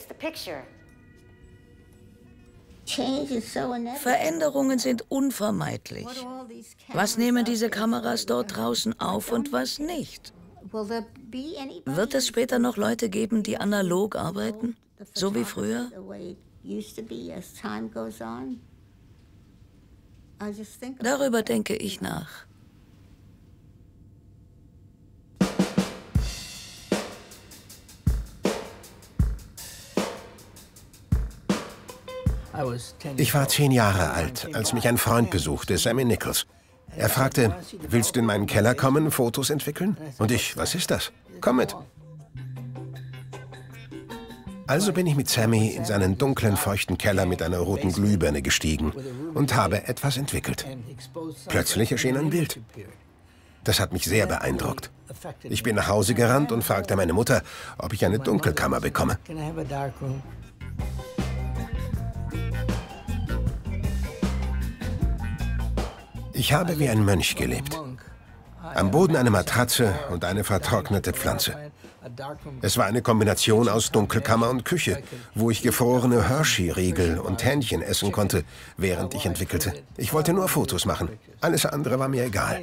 Veränderungen sind unvermeidlich. Was nehmen diese Kameras dort draußen auf und was nicht? Wird es später noch Leute geben, die analog arbeiten, so wie früher? Darüber denke ich nach. Ich war zehn Jahre alt, als mich ein Freund besuchte, Sammy Nichols. Er fragte, willst du in meinen Keller kommen, Fotos entwickeln? Und ich, was ist das? Komm mit. Also bin ich mit Sammy in seinen dunklen, feuchten Keller mit einer roten Glühbirne gestiegen und habe etwas entwickelt. Plötzlich erschien ein Bild. Das hat mich sehr beeindruckt. Ich bin nach Hause gerannt und fragte meine Mutter, ob ich eine Dunkelkammer bekomme. Ich habe wie ein Mönch gelebt. Am Boden eine Matratze und eine vertrocknete Pflanze. Es war eine Kombination aus Dunkelkammer und Küche, wo ich gefrorene Hershey-Riegel und Hähnchen essen konnte, während ich entwickelte. Ich wollte nur Fotos machen. Alles andere war mir egal.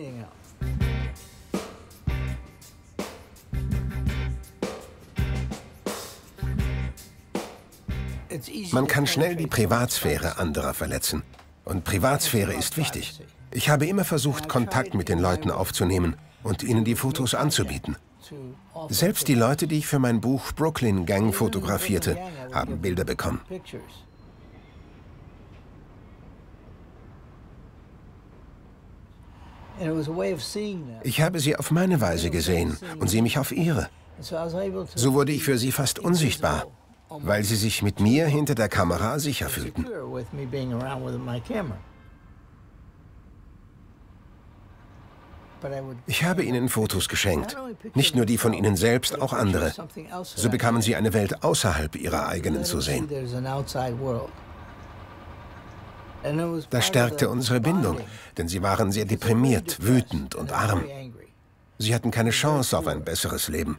Man kann schnell die Privatsphäre anderer verletzen. Und Privatsphäre ist wichtig. Ich habe immer versucht, Kontakt mit den Leuten aufzunehmen und ihnen die Fotos anzubieten. Selbst die Leute, die ich für mein Buch Brooklyn Gang fotografierte, haben Bilder bekommen. Ich habe sie auf meine Weise gesehen und sie mich auf ihre. So wurde ich für sie fast unsichtbar, weil sie sich mit mir hinter der Kamera sicher fühlten. Ich habe ihnen Fotos geschenkt, nicht nur die von ihnen selbst, auch andere. So bekamen sie eine Welt außerhalb ihrer eigenen zu sehen. Das stärkte unsere Bindung, denn sie waren sehr deprimiert, wütend und arm. Sie hatten keine Chance auf ein besseres Leben.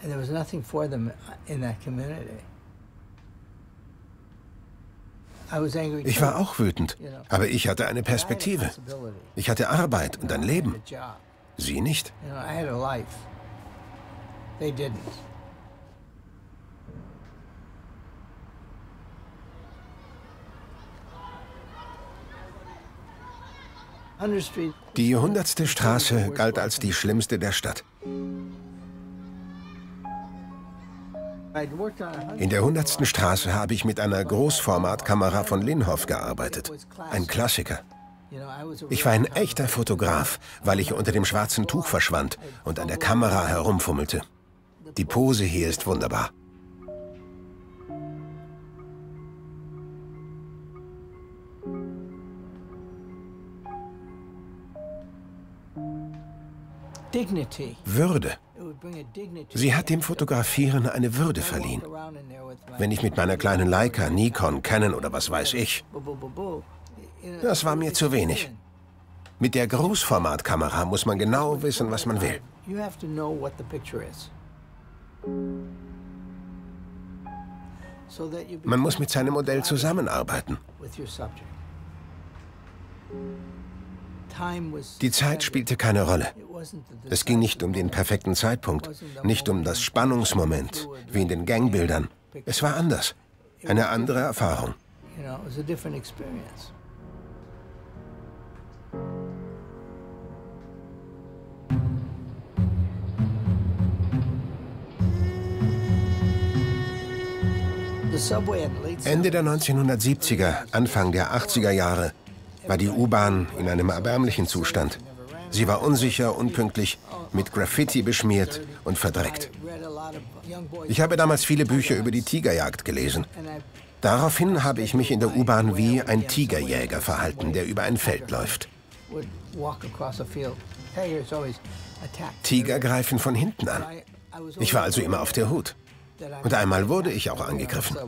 Ich war auch wütend, aber ich hatte eine Perspektive. Ich hatte Arbeit und ein Leben. Sie nicht. Die hundertste Straße galt als die schlimmste der Stadt. In der hundertsten Straße habe ich mit einer Großformatkamera von Linhof gearbeitet. Ein Klassiker. Ich war ein echter Fotograf, weil ich unter dem schwarzen Tuch verschwand und an der Kamera herumfummelte. Die Pose hier ist wunderbar. Würde. Sie hat dem Fotografieren eine Würde verliehen. Wenn ich mit meiner kleinen Leica, Nikon, Canon oder was weiß ich. Das war mir zu wenig. Mit der Großformatkamera muss man genau wissen, was man will. Man muss mit seinem Modell zusammenarbeiten. Die Zeit spielte keine Rolle. Es ging nicht um den perfekten Zeitpunkt, nicht um das Spannungsmoment, wie in den Gangbildern. Es war anders. Eine andere Erfahrung. Ende der neunzehnhundertsiebziger, Anfang der achtziger Jahre war die U-Bahn in einem erbärmlichen Zustand. Sie war unsicher, unpünktlich, mit Graffiti beschmiert und verdreckt. Ich habe damals viele Bücher über die Tigerjagd gelesen. Daraufhin habe ich mich in der U-Bahn wie ein Tigerjäger verhalten, der über ein Feld läuft. Tiger greifen von hinten an. Ich war also immer auf der Hut. Und einmal wurde ich auch angegriffen.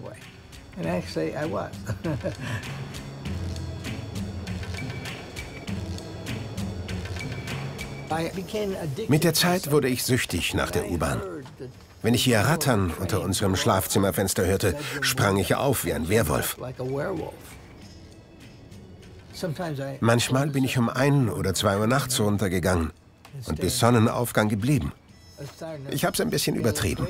Mit der Zeit wurde ich süchtig nach der U-Bahn. Wenn ich hier Rattern unter unserem Schlafzimmerfenster hörte, sprang ich auf wie ein Werwolf. Manchmal bin ich um ein oder zwei Uhr nachts runtergegangen und bis Sonnenaufgang geblieben. Ich habe es ein bisschen übertrieben.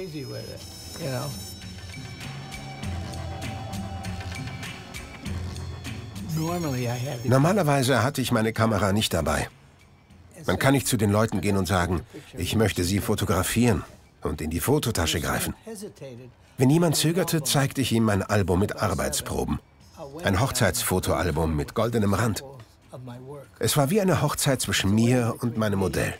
Normalerweise hatte ich meine Kamera nicht dabei. Man kann nicht zu den Leuten gehen und sagen, ich möchte sie fotografieren und in die Fototasche greifen. Wenn jemand zögerte, zeigte ich ihm mein Album mit Arbeitsproben. Ein Hochzeitsfotoalbum mit goldenem Rand. Es war wie eine Hochzeit zwischen mir und meinem Modell.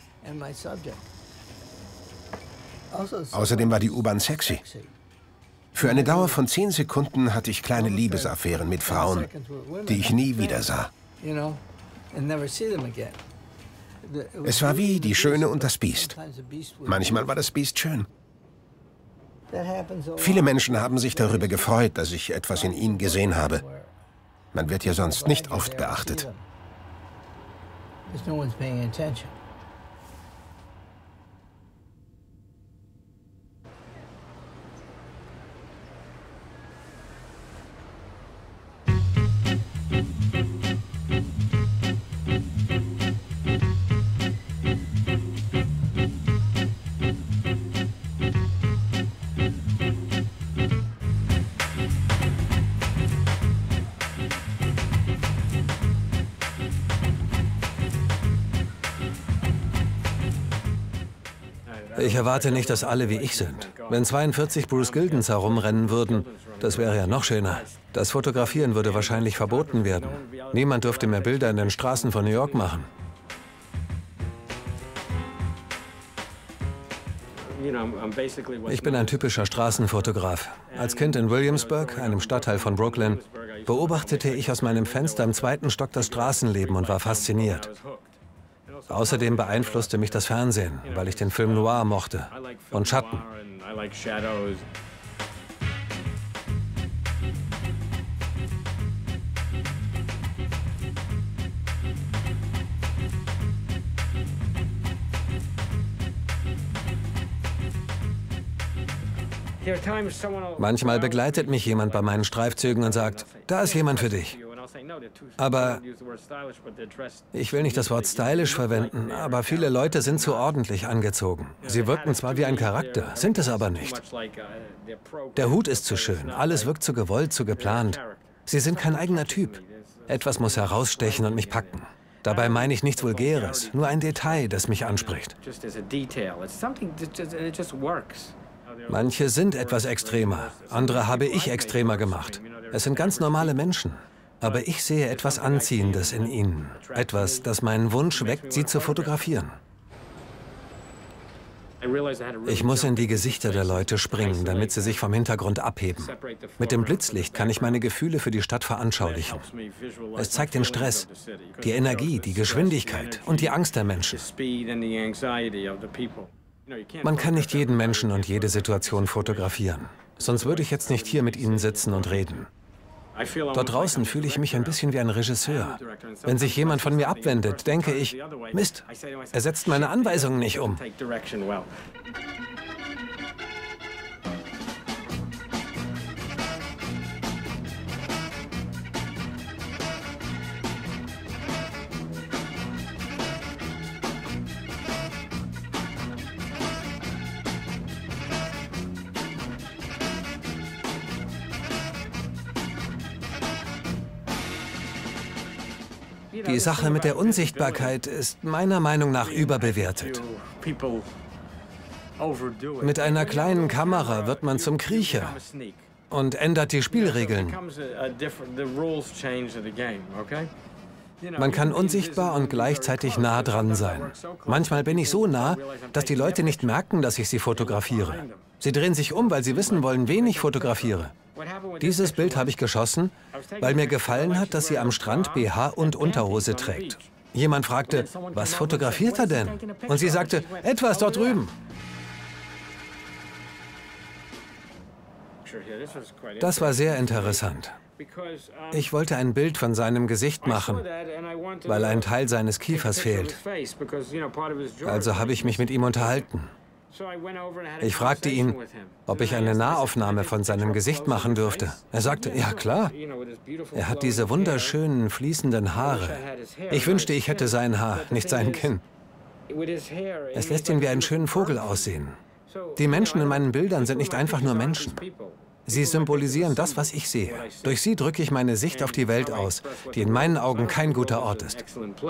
Außerdem war die U-Bahn sexy. Für eine Dauer von zehn Sekunden hatte ich kleine Liebesaffären mit Frauen, die ich nie wieder sah. Es war wie Die Schöne und das Biest. Manchmal war das Biest schön. Viele Menschen haben sich darüber gefreut, dass ich etwas in ihnen gesehen habe. Man wird ja sonst nicht oft beachtet. Ich erwarte nicht, dass alle wie ich sind. Wenn zweiundvierzig Bruce Gildens herumrennen würden, das wäre ja noch schöner. Das Fotografieren würde wahrscheinlich verboten werden. Niemand dürfte mehr Bilder in den Straßen von New York machen. Ich bin ein typischer Straßenfotograf. Als Kind in Williamsburg, einem Stadtteil von Brooklyn, beobachtete ich aus meinem Fenster im zweiten Stock das Straßenleben und war fasziniert. Außerdem beeinflusste mich das Fernsehen, weil ich den Film Noir mochte. Und Schatten. Manchmal begleitet mich jemand bei meinen Streifzügen und sagt, da ist jemand für dich. Aber ich will nicht das Wort stylisch verwenden, aber viele Leute sind zu ordentlich angezogen. Sie wirken zwar wie ein Charakter, sind es aber nicht. Der Hut ist zu schön, alles wirkt zu gewollt, zu geplant. Sie sind kein eigener Typ. Etwas muss herausstechen und mich packen. Dabei meine ich nichts Vulgäres, nur ein Detail, das mich anspricht. Manche sind etwas extremer, andere habe ich extremer gemacht. Es sind ganz normale Menschen. Aber ich sehe etwas Anziehendes in ihnen. Etwas, das meinen Wunsch weckt, sie zu fotografieren. Ich muss in die Gesichter der Leute springen, damit sie sich vom Hintergrund abheben. Mit dem Blitzlicht kann ich meine Gefühle für die Stadt veranschaulichen. Es zeigt den Stress, die Energie, die Geschwindigkeit und die Angst der Menschen. Man kann nicht jeden Menschen und jede Situation fotografieren. Sonst würde ich jetzt nicht hier mit Ihnen sitzen und reden. Dort draußen fühle ich mich ein bisschen wie ein Regisseur. Wenn sich jemand von mir abwendet, denke ich, Mist, er setzt meine Anweisungen nicht um. Die Sache mit der Unsichtbarkeit ist meiner Meinung nach überbewertet. Mit einer kleinen Kamera wird man zum Kriecher und ändert die Spielregeln. Man kann unsichtbar und gleichzeitig nah dran sein. Manchmal bin ich so nah, dass die Leute nicht merken, dass ich sie fotografiere. Sie drehen sich um, weil sie wissen wollen, wen ich fotografiere. Dieses Bild habe ich geschossen, weil mir gefallen hat, dass sie am Strand B H und Unterhose trägt. Jemand fragte, was fotografiert er denn? Und sie sagte, etwas dort drüben. Das war sehr interessant. Ich wollte ein Bild von seinem Gesicht machen, weil ein Teil seines Kiefers fehlt. Also habe ich mich mit ihm unterhalten. Ich fragte ihn, ob ich eine Nahaufnahme von seinem Gesicht machen dürfte. Er sagte, ja klar. Er hat diese wunderschönen, fließenden Haare. Ich wünschte, ich hätte sein Haar, nicht sein Kinn. Es lässt ihn wie einen schönen Vogel aussehen. Die Menschen in meinen Bildern sind nicht einfach nur Menschen. Sie symbolisieren das, was ich sehe. Durch sie drücke ich meine Sicht auf die Welt aus, die in meinen Augen kein guter Ort ist.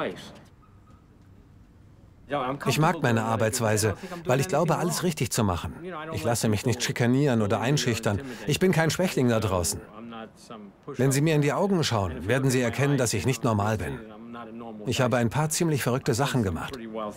Ich mag meine Arbeitsweise, weil ich glaube, alles richtig zu machen. Ich lasse mich nicht schikanieren oder einschüchtern. Ich bin kein Schwächling da draußen. Wenn Sie mir in die Augen schauen, werden Sie erkennen, dass ich nicht normal bin. Ich habe ein paar ziemlich verrückte Sachen gemacht.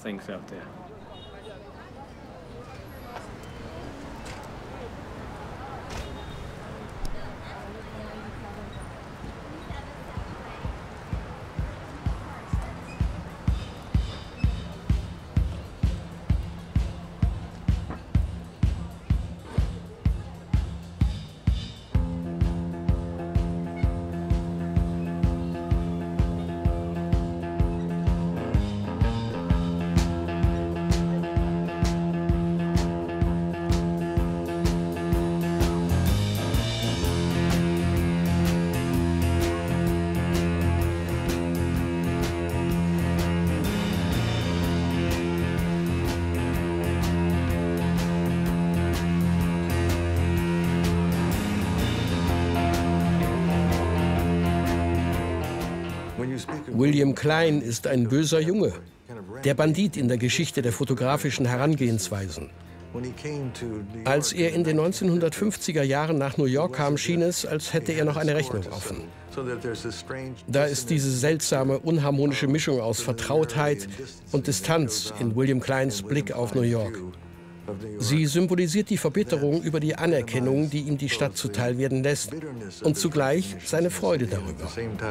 William Klein ist ein böser Junge, der Bandit in der Geschichte der fotografischen Herangehensweisen. Als er in den neunzehnhundertfünfziger Jahren nach New York kam, schien es, als hätte er noch eine Rechnung offen. Da ist diese seltsame, unharmonische Mischung aus Vertrautheit und Distanz in William Kleins Blick auf New York. Sie symbolisiert die Verbitterung über die Anerkennung, die ihm die Stadt zuteil werden lässt, und zugleich seine Freude darüber.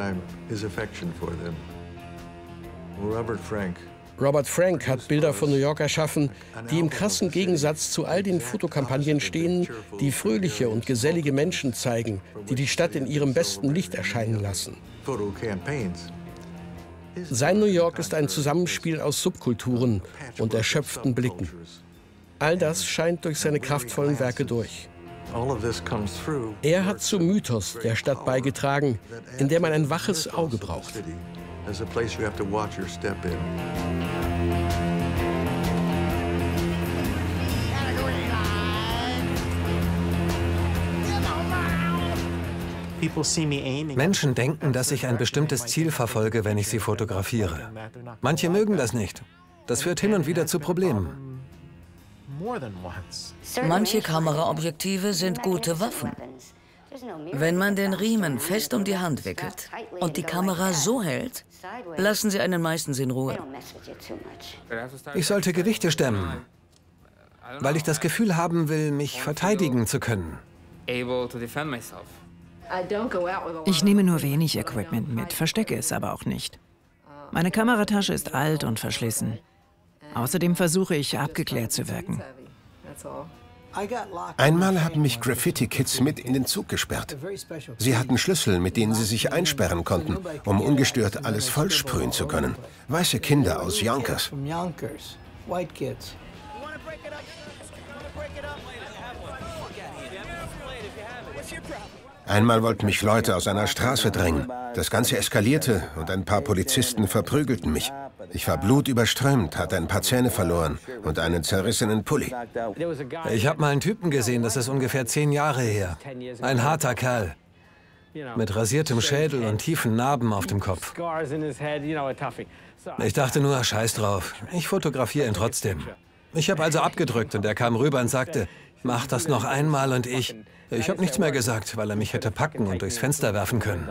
Robert Frank hat Bilder von New York erschaffen, die im krassen Gegensatz zu all den Fotokampagnen stehen, die fröhliche und gesellige Menschen zeigen, die die Stadt in ihrem besten Licht erscheinen lassen. Sein New York ist ein Zusammenspiel aus Subkulturen und erschöpften Blicken. All das scheint durch seine kraftvollen Werke durch. Er hat zum Mythos der Stadt beigetragen, in der man ein waches Auge braucht. Menschen denken, dass ich ein bestimmtes Ziel verfolge, wenn ich sie fotografiere. Manche mögen das nicht. Das führt hin und wieder zu Problemen. Manche Kameraobjektive sind gute Waffen. Wenn man den Riemen fest um die Hand wickelt und die Kamera so hält, lassen sie einen meistens in Ruhe. Ich sollte Gewichte stemmen, weil ich das Gefühl haben will, mich verteidigen zu können. Ich nehme nur wenig Equipment mit, verstecke es aber auch nicht. Meine Kameratasche ist alt und verschlissen. Außerdem versuche ich, abgeklärt zu wirken. Einmal haben mich Graffiti-Kids mit in den Zug gesperrt. Sie hatten Schlüssel, mit denen sie sich einsperren konnten, um ungestört alles vollsprühen zu können. Weiße Kinder aus Yonkers. Einmal wollten mich Leute aus einer Straße drängen. Das Ganze eskalierte und ein paar Polizisten verprügelten mich. Ich war blutüberströmt, hatte ein paar Zähne verloren und einen zerrissenen Pulli. Ich habe mal einen Typen gesehen, das ist ungefähr zehn Jahre her. Ein harter Kerl. Mit rasiertem Schädel und tiefen Narben auf dem Kopf. Ich dachte nur, scheiß drauf. Ich fotografiere ihn trotzdem. Ich habe also abgedrückt und er kam rüber und sagte, mach das noch einmal und ich... Ich habe nichts mehr gesagt, weil er mich hätte packen und durchs Fenster werfen können.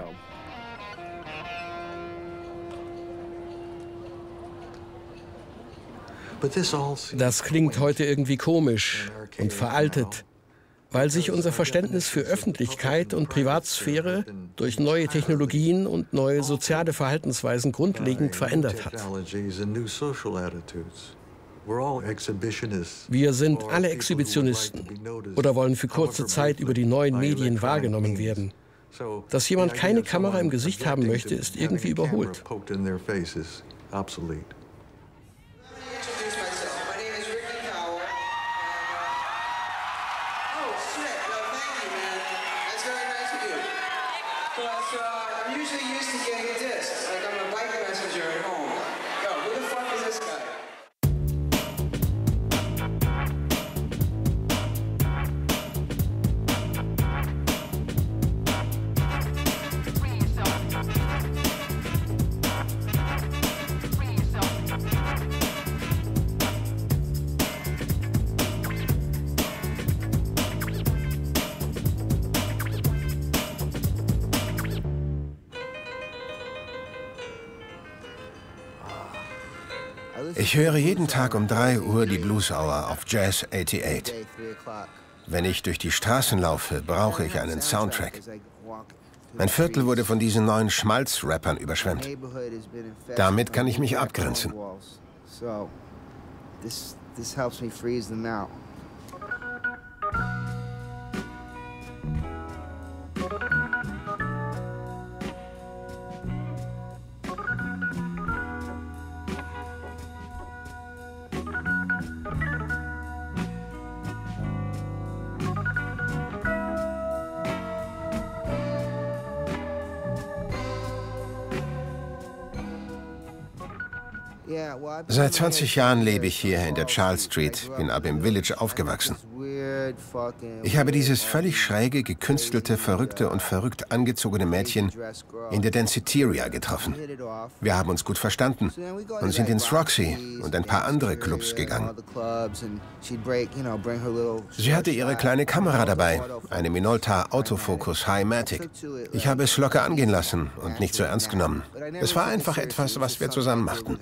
Das klingt heute irgendwie komisch und veraltet, weil sich unser Verständnis für Öffentlichkeit und Privatsphäre durch neue Technologien und neue soziale Verhaltensweisen grundlegend verändert hat. Wir sind alle Exhibitionisten oder wollen für kurze Zeit über die neuen Medien wahrgenommen werden. Dass jemand keine Kamera im Gesicht haben möchte, ist irgendwie überholt. Ich höre jeden Tag um drei Uhr die Blues Hour auf Jazz achtundachtzig. Wenn ich durch die Straßen laufe, brauche ich einen Soundtrack. Mein Viertel wurde von diesen neuen Schmalz-Rappern überschwemmt. Damit kann ich mich abgrenzen. Seit zwanzig Jahren lebe ich hier in der Charles Street, bin ab im Village aufgewachsen. Ich habe dieses völlig schräge, gekünstelte, verrückte und verrückt angezogene Mädchen in der Danceteria getroffen. Wir haben uns gut verstanden und sind ins Roxy und ein paar andere Clubs gegangen. Sie hatte ihre kleine Kamera dabei, eine Minolta Autofocus Hi-Matic. Ich habe es locker angehen lassen und nicht so ernst genommen. Es war einfach etwas, was wir zusammen machten.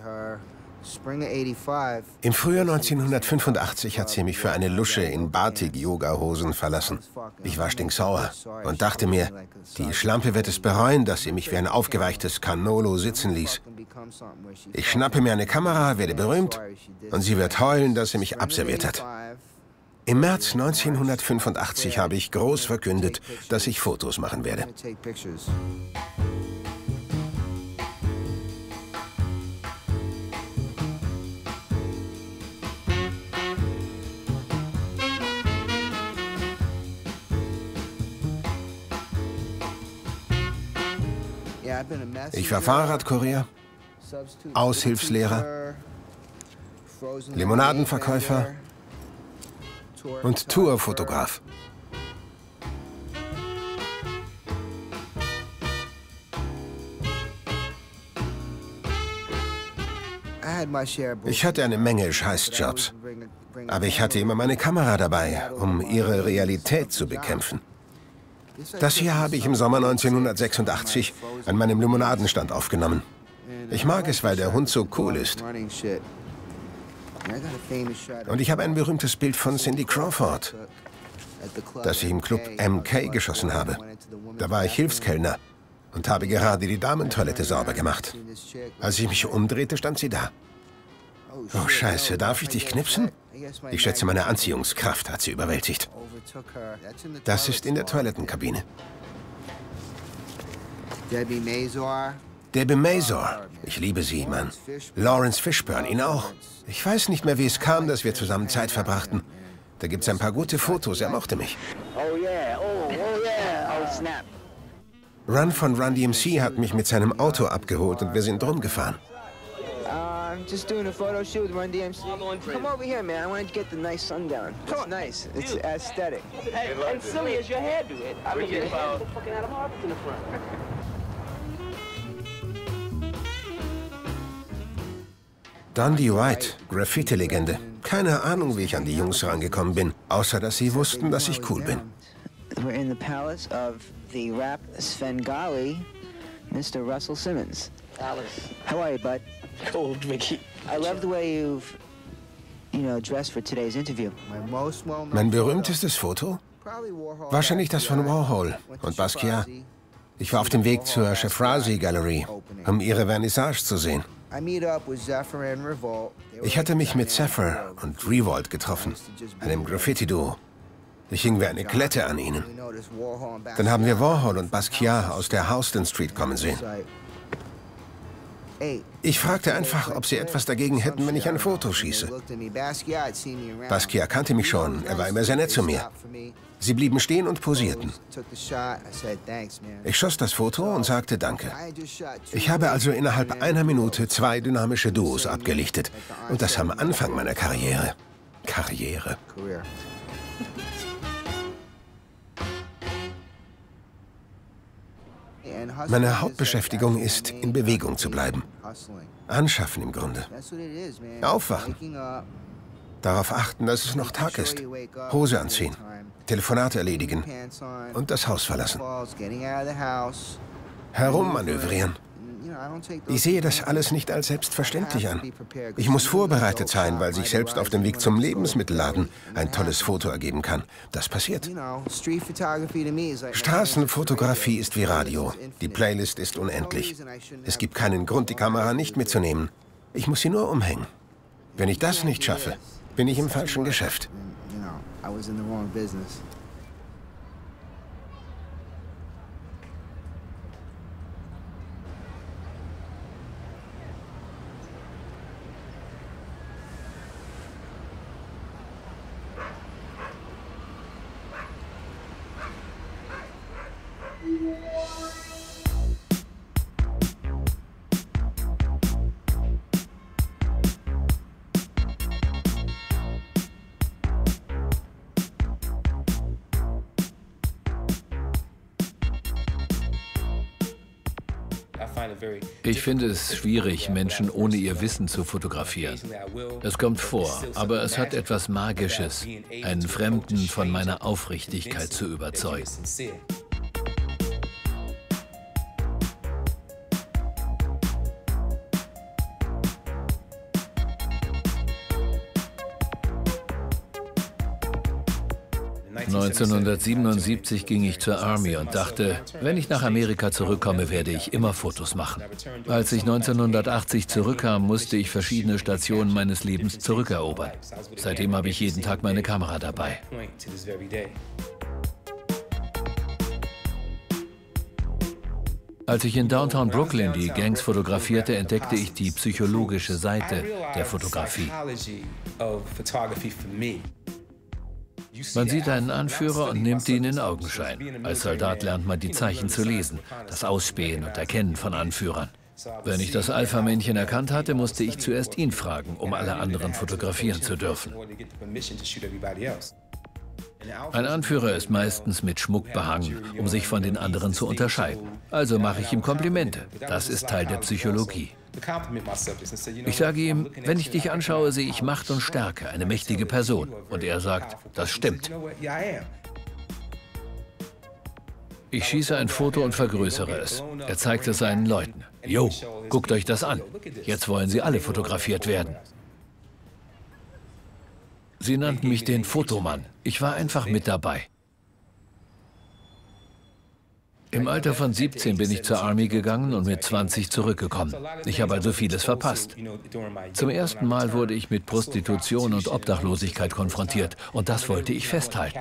Im Frühjahr neunzehnhundertfünfundachtzig hat sie mich für eine Lusche in Batik-Yoga-Hosen verlassen. Ich war stinksauer und dachte mir, die Schlampe wird es bereuen, dass sie mich wie ein aufgeweichtes Canolo sitzen ließ. Ich schnappe mir eine Kamera, werde berühmt und sie wird heulen, dass sie mich abserviert hat. Im März neunzehnhundertfünfundachtzig habe ich groß verkündet, dass ich Fotos machen werde. Ich war Fahrradkurier, Aushilfslehrer, Limonadenverkäufer und Tourfotograf. Ich hatte eine Menge Scheißjobs, aber ich hatte immer meine Kamera dabei, um ihre Realität zu bekämpfen. Das hier habe ich im Sommer neunzehnhundertsechsundachtzig an meinem Limonadenstand aufgenommen. Ich mag es, weil der Hund so cool ist. Und ich habe ein berühmtes Bild von Cindy Crawford, das ich im Club M K geschossen habe. Da war ich Hilfskellner und habe gerade die Damentoilette sauber gemacht. Als ich mich umdrehte, stand sie da. Oh Scheiße, darf ich dich knipsen? Ich schätze, meine Anziehungskraft hat sie überwältigt. Das ist in der Toilettenkabine. Debbie Mazur. Debbie Mazur. Ich liebe sie, Mann. Lawrence Fishburne, ihn auch. Ich weiß nicht mehr, wie es kam, dass wir zusammen Zeit verbrachten. Da gibt's ein paar gute Fotos, er mochte mich. Oh yeah, oh, oh yeah, oh snap. Run von Run D M C hat mich mit seinem Auto abgeholt und wir sind rumgefahren. I'm just doing a photo shoot with Run D M C. Come over here, man. I want to get the nice sundown. It's nice. It's aesthetic. Hey, and silly as your hairdo, it. I mean, your hair's fucking Adam Harvey in the front. Dundee White, Graffiti-Legende. Keine Ahnung, wie ich an die Jungs rangekommen bin, außer dass sie wussten, dass ich cool bin. We're in the palace of the rap Svengali, Mister Russell Simmons. Alice. How are you, bud? Cold, Mickey. I love the way you've, you know, dressed for today's interview. Mein berühmtestes Foto? Wahrscheinlich das von Warhol und Basquiat. Ich war auf dem Weg zur Shafrazi Gallery, um ihre Vernissage zu sehen. Ich hatte mich mit Zephyr und Revolt getroffen, einem Graffiti-Duo. Ich hing wie eine Klette an ihnen. Dann haben wir Warhol und Basquiat aus der Houston Street kommen sehen. Ich fragte einfach, ob sie etwas dagegen hätten, wenn ich ein Foto schieße. Basquiat kannte mich schon, er war immer sehr nett zu mir. Sie blieben stehen und posierten. Ich schoss das Foto und sagte Danke. Ich habe also innerhalb einer Minute zwei dynamische Duos abgelichtet. Und das am Anfang meiner Karriere. Karriere. Meine Hauptbeschäftigung ist, in Bewegung zu bleiben. Anschaffen im Grunde. Aufwachen. Darauf achten, dass es noch Tag ist. Hose anziehen. Telefonate erledigen. Und das Haus verlassen. Herummanövrieren. Ich sehe das alles nicht als selbstverständlich an. Ich muss vorbereitet sein, weil sich selbst auf dem Weg zum Lebensmittelladen ein tolles Foto ergeben kann. Das passiert. Straßenfotografie ist wie Radio. Die Playlist ist unendlich. Es gibt keinen Grund, die Kamera nicht mitzunehmen. Ich muss sie nur umhängen. Wenn ich das nicht schaffe, bin ich im falschen Geschäft. Ich finde es schwierig, Menschen ohne ihr Wissen zu fotografieren. Es kommt vor, aber es hat etwas Magisches, einen Fremden von meiner Aufrichtigkeit zu überzeugen. neunzehnhundertsiebenundsiebzig ging ich zur Army und dachte, wenn ich nach Amerika zurückkomme, werde ich immer Fotos machen. Als ich neunzehnhundertachtzig zurückkam, musste ich verschiedene Stationen meines Lebens zurückerobern. Seitdem habe ich jeden Tag meine Kamera dabei. Als ich in Downtown Brooklyn die Gangs fotografierte, entdeckte ich die psychologische Seite der Fotografie. Man sieht einen Anführer und nimmt ihn in Augenschein. Als Soldat lernt man die Zeichen zu lesen, das Ausspähen und Erkennen von Anführern. Wenn ich das Alpha-Männchen erkannt hatte, musste ich zuerst ihn fragen, um alle anderen fotografieren zu dürfen. Ein Anführer ist meistens mit Schmuck behangen, um sich von den anderen zu unterscheiden. Also mache ich ihm Komplimente. Das ist Teil der Psychologie. Ich sage ihm, wenn ich dich anschaue, sehe ich Macht und Stärke, eine mächtige Person. Und er sagt, das stimmt. Ich schieße ein Foto und vergrößere es. Er zeigt es seinen Leuten. Jo, guckt euch das an. Jetzt wollen sie alle fotografiert werden. Sie nannten mich den Fotomann. Ich war einfach mit dabei. Im Alter von siebzehn bin ich zur Army gegangen und mit zwanzig zurückgekommen. Ich habe also vieles verpasst. Zum ersten Mal wurde ich mit Prostitution und Obdachlosigkeit konfrontiert und das wollte ich festhalten.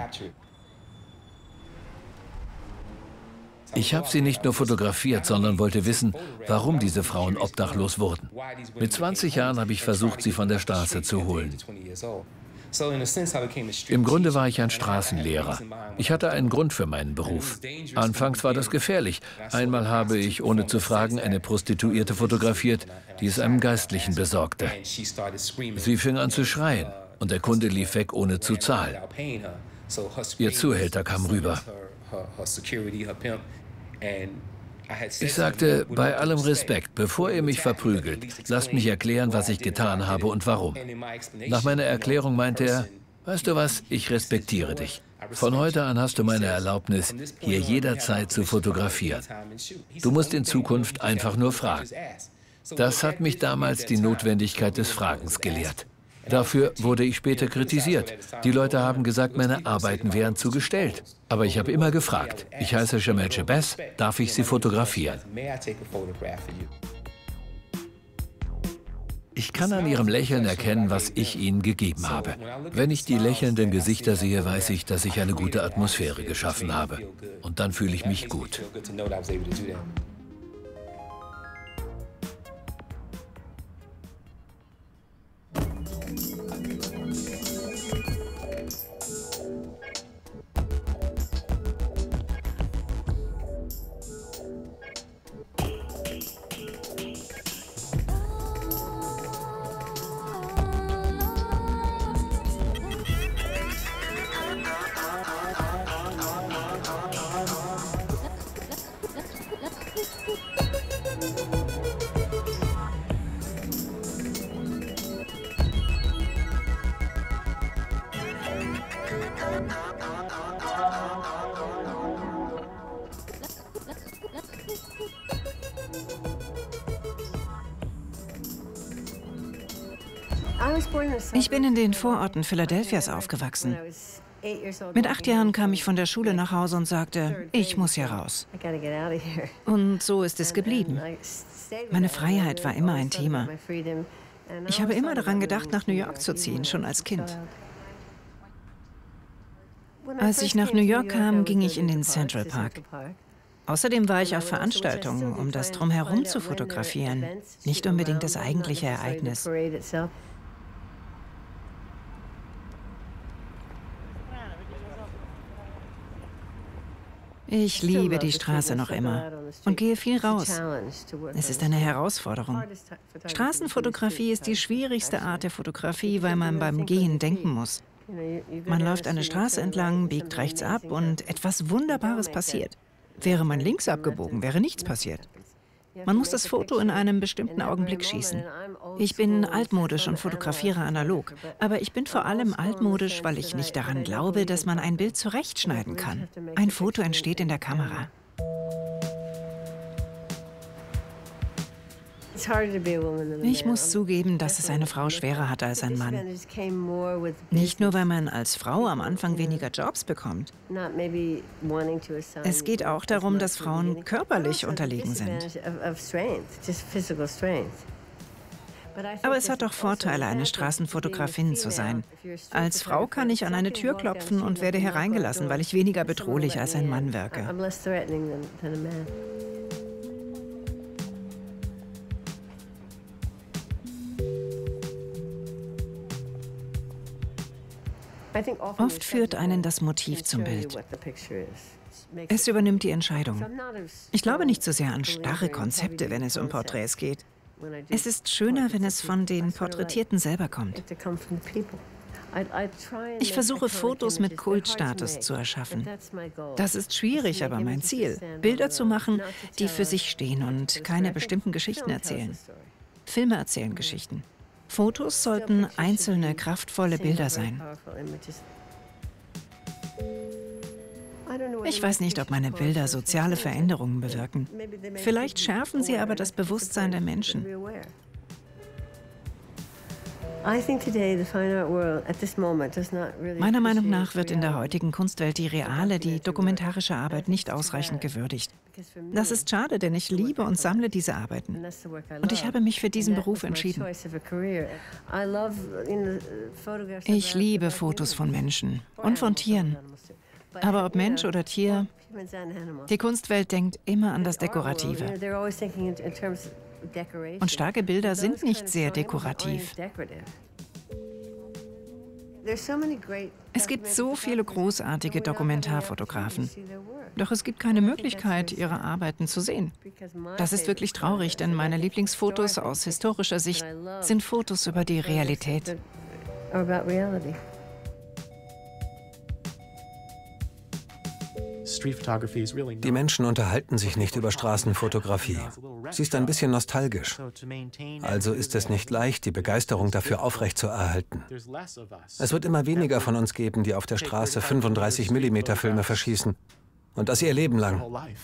Ich habe sie nicht nur fotografiert, sondern wollte wissen, warum diese Frauen obdachlos wurden. Mit zwanzig Jahren habe ich versucht, sie von der Straße zu holen. Im Grunde war ich ein Straßenlehrer. Ich hatte einen Grund für meinen Beruf. Anfangs war das gefährlich. Einmal habe ich, ohne zu fragen, eine Prostituierte fotografiert, die es einem Geistlichen besorgte. Sie fing an zu schreien und der Kunde lief weg, ohne zu zahlen. Ihr Zuhälter kam rüber. Ich sagte, bei allem Respekt, bevor ihr mich verprügelt, lasst mich erklären, was ich getan habe und warum. Nach meiner Erklärung meinte er, weißt du was, ich respektiere dich. Von heute an hast du meine Erlaubnis, hier jederzeit zu fotografieren. Du musst in Zukunft einfach nur fragen. Das hat mich damals die Notwendigkeit des Fragens gelehrt. Dafür wurde ich später kritisiert. Die Leute haben gesagt, meine Arbeiten wären zu gestellt. Aber ich habe immer gefragt, ich heiße Jamel Jebess, darf ich Sie fotografieren? Ich kann an ihrem Lächeln erkennen, was ich ihnen gegeben habe. Wenn ich die lächelnden Gesichter sehe, weiß ich, dass ich eine gute Atmosphäre geschaffen habe. Und dann fühle ich mich gut. Ich bin in den Vororten Philadelphias aufgewachsen. Mit acht Jahren kam ich von der Schule nach Hause und sagte, ich muss hier raus. Und so ist es geblieben. Meine Freiheit war immer ein Thema. Ich habe immer daran gedacht, nach New York zu ziehen, schon als Kind. Als ich nach New York kam, ging ich in den Central Park. Außerdem war ich auf Veranstaltungen, um das Drumherum zu fotografieren, nicht unbedingt das eigentliche Ereignis. Ich liebe die Straße noch immer und gehe viel raus. Es ist eine Herausforderung. Straßenfotografie ist die schwierigste Art der Fotografie, weil man beim Gehen denken muss. Man läuft eine Straße entlang, biegt rechts ab und etwas Wunderbares passiert. Wäre man links abgebogen, wäre nichts passiert. Man muss das Foto in einem bestimmten Augenblick schießen. Ich bin altmodisch und fotografiere analog, aber ich bin vor allem altmodisch, weil ich nicht daran glaube, dass man ein Bild zurechtschneiden kann. Ein Foto entsteht in der Kamera. Ich muss zugeben, dass es eine Frau schwerer hat als ein Mann. Nicht nur, weil man als Frau am Anfang weniger Jobs bekommt. Es geht auch darum, dass Frauen körperlich unterlegen sind. Aber es hat auch Vorteile, eine Straßenfotografin zu sein. Als Frau kann ich an eine Tür klopfen und werde hereingelassen, weil ich weniger bedrohlich als ein Mann wirke. Oft führt einen das Motiv zum Bild. Es übernimmt die Entscheidung. Ich glaube nicht so sehr an starre Konzepte, wenn es um Porträts geht. Es ist schöner, wenn es von den Porträtierten selber kommt. Ich versuche, Fotos mit Kultstatus zu erschaffen. Das ist schwierig, aber mein Ziel, Bilder zu machen, die für sich stehen und keine bestimmten Geschichten erzählen. Filme erzählen Geschichten. Fotos sollten einzelne, kraftvolle Bilder sein. Ich weiß nicht, ob meine Bilder soziale Veränderungen bewirken. Vielleicht schärfen sie aber das Bewusstsein der Menschen. Meiner Meinung nach wird in der heutigen Kunstwelt die reale, die dokumentarische Arbeit nicht ausreichend gewürdigt. Das ist schade, denn ich liebe und sammle diese Arbeiten. Und ich habe mich für diesen Beruf entschieden. Ich liebe Fotos von Menschen und von Tieren. Aber ob Mensch oder Tier, die Kunstwelt denkt immer an das Dekorative. Und starke Bilder sind nicht sehr dekorativ. Es gibt so viele großartige Dokumentarfotografen. Doch es gibt keine Möglichkeit, ihre Arbeiten zu sehen. Das ist wirklich traurig, denn meine Lieblingsfotos aus historischer Sicht sind Fotos über die Realität. Die Menschen unterhalten sich nicht über Straßenfotografie. Sie ist ein bisschen nostalgisch. Also ist es nicht leicht, die Begeisterung dafür aufrechtzuerhalten. Es wird immer weniger von uns geben, die auf der Straße fünfunddreißig Millimeter Filme verschießen. Und das ihr Leben lang.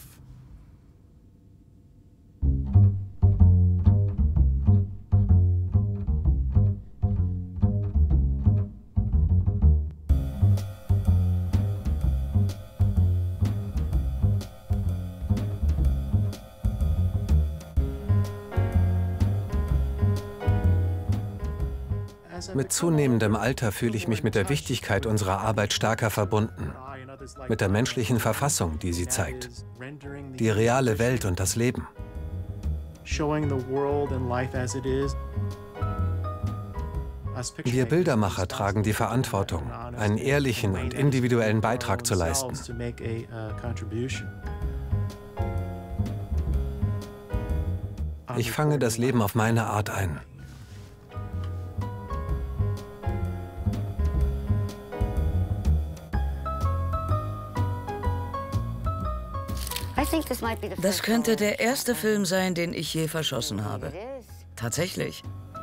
Mit zunehmendem Alter fühle ich mich mit der Wichtigkeit unserer Arbeit stärker verbunden. Mit der menschlichen Verfassung, die sie zeigt. Die reale Welt und das Leben. Wir Bildermacher tragen die Verantwortung, einen ehrlichen und individuellen Beitrag zu leisten. Ich fange das Leben auf meine Art ein. Das könnte der erste Film sein, den ich je verschossen habe. Tatsächlich.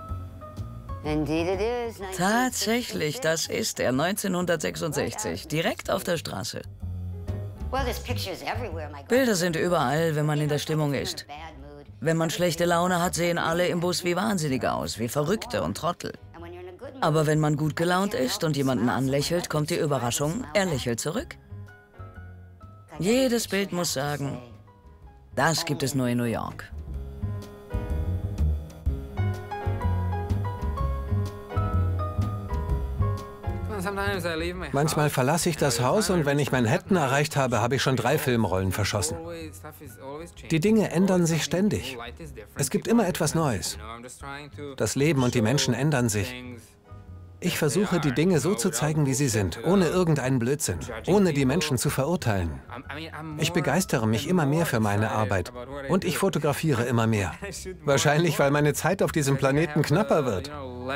Tatsächlich, das ist er, neunzehnhundertsechsundsechzig, direkt auf der Straße. Bilder sind überall, wenn man in der Stimmung ist. Wenn man schlechte Laune hat, sehen alle im Bus wie Wahnsinnige aus, wie Verrückte und Trottel. Aber wenn man gut gelaunt ist und jemanden anlächelt, kommt die Überraschung, er lächelt zurück. Jedes Bild muss sagen, das gibt es nur in New York. Manchmal verlasse ich das Haus und wenn ich Manhattan erreicht habe, habe ich schon drei Filmrollen verschossen. Die Dinge ändern sich ständig. Es gibt immer etwas Neues. Das Leben und die Menschen ändern sich. Ich versuche, die Dinge so zu zeigen, wie sie sind, ohne irgendeinen Blödsinn, ohne die Menschen zu verurteilen. Ich begeistere mich immer mehr für meine Arbeit und ich fotografiere immer mehr. Wahrscheinlich, weil meine Zeit auf diesem Planeten knapper wird.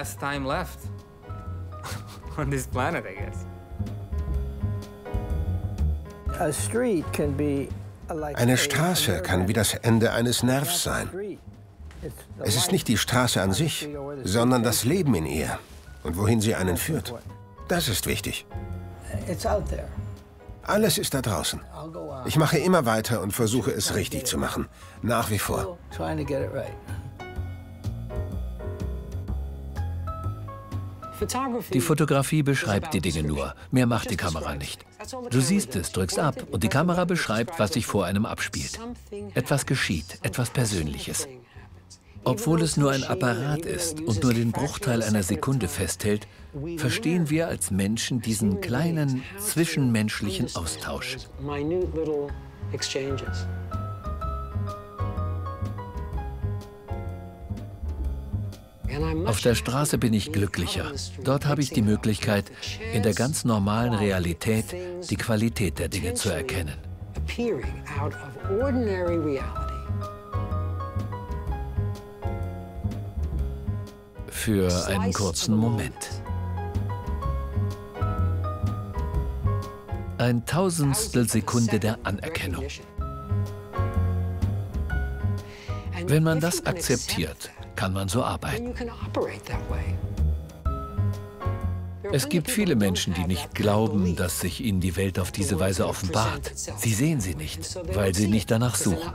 Eine Straße kann wie das Ende eines Nervs sein. Es ist nicht die Straße an sich, sondern das Leben in ihr und wohin sie einen führt. Das ist wichtig. Alles ist da draußen. Ich mache immer weiter und versuche es richtig zu machen. Nach wie vor. Die Fotografie beschreibt die Dinge nur, mehr macht die Kamera nicht. Du siehst es, drückst ab und die Kamera beschreibt, was sich vor einem abspielt. Etwas geschieht, etwas Persönliches. Obwohl es nur ein Apparat ist und nur den Bruchteil einer Sekunde festhält, verstehen wir als Menschen diesen kleinen zwischenmenschlichen Austausch. Auf der Straße bin ich glücklicher. Dort habe ich die Möglichkeit, in der ganz normalen Realität die Qualität der Dinge zu erkennen. Für einen kurzen Moment. Ein Tausendstel Sekunde der Anerkennung. Wenn man das akzeptiert, kann man so arbeiten. Es gibt viele Menschen, die nicht glauben, dass sich ihnen die Welt auf diese Weise offenbart. Sie sehen sie nicht, weil sie nicht danach suchen.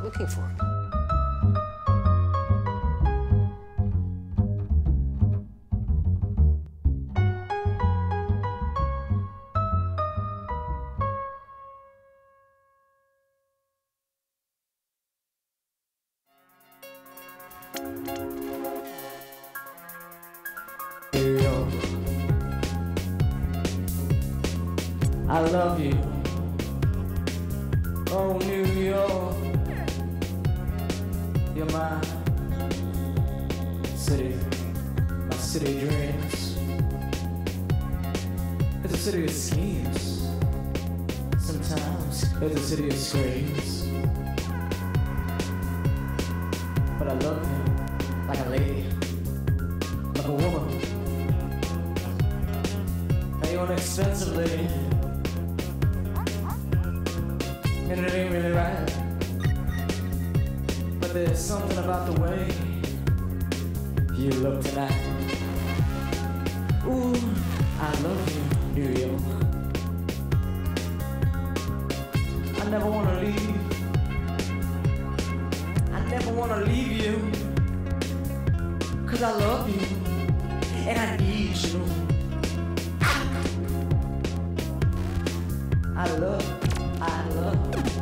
I love you, oh New York, you're my city, my city dreams. It's a city of schemes, sometimes it's a city of screams. But I love you like a lady, like a woman, and you're an expensive lady. And it ain't really right, but there's something about the way you look tonight. Ooh, I love you, New York. I never wanna leave. I never wanna leave you. Cause I love you, and I need you. I love, I love.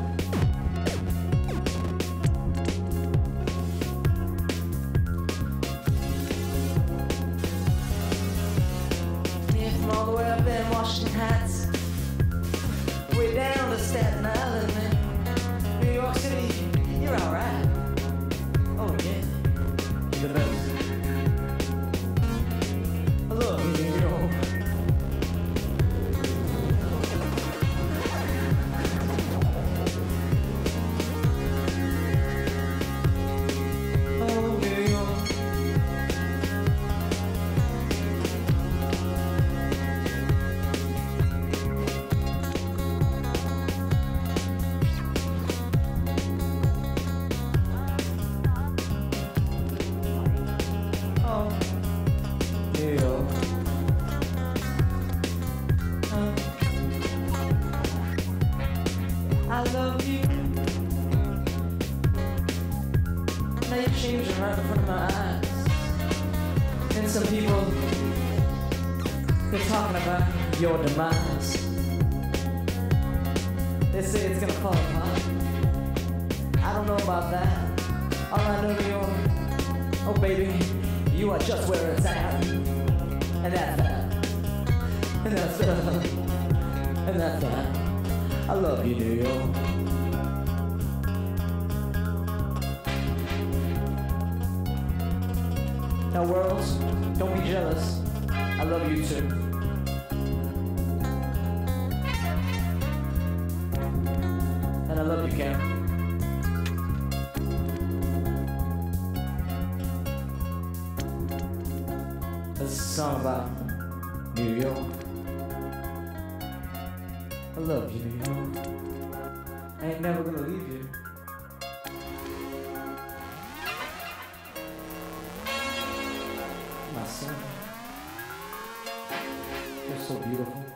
All the way up there in Washington Heights, way down to Staten Island, man. New York City, you're alright. Oh yeah, you're the best. I love you, New York. Oh, New York. I love you. Now you're changing right in front of my eyes. And some people, They're talking about your demise. They say it's gonna fall apart. I don't know about that. All I know, New York, oh baby, you are just where it's at. And that's that. And that's that. And that's that. I love you, New York. Now, worlds, don't be jealous. I love you too. And I love you, Cam. This is a song about New York. I love you, New York. I ain't never gonna leave you. My son, you're so beautiful.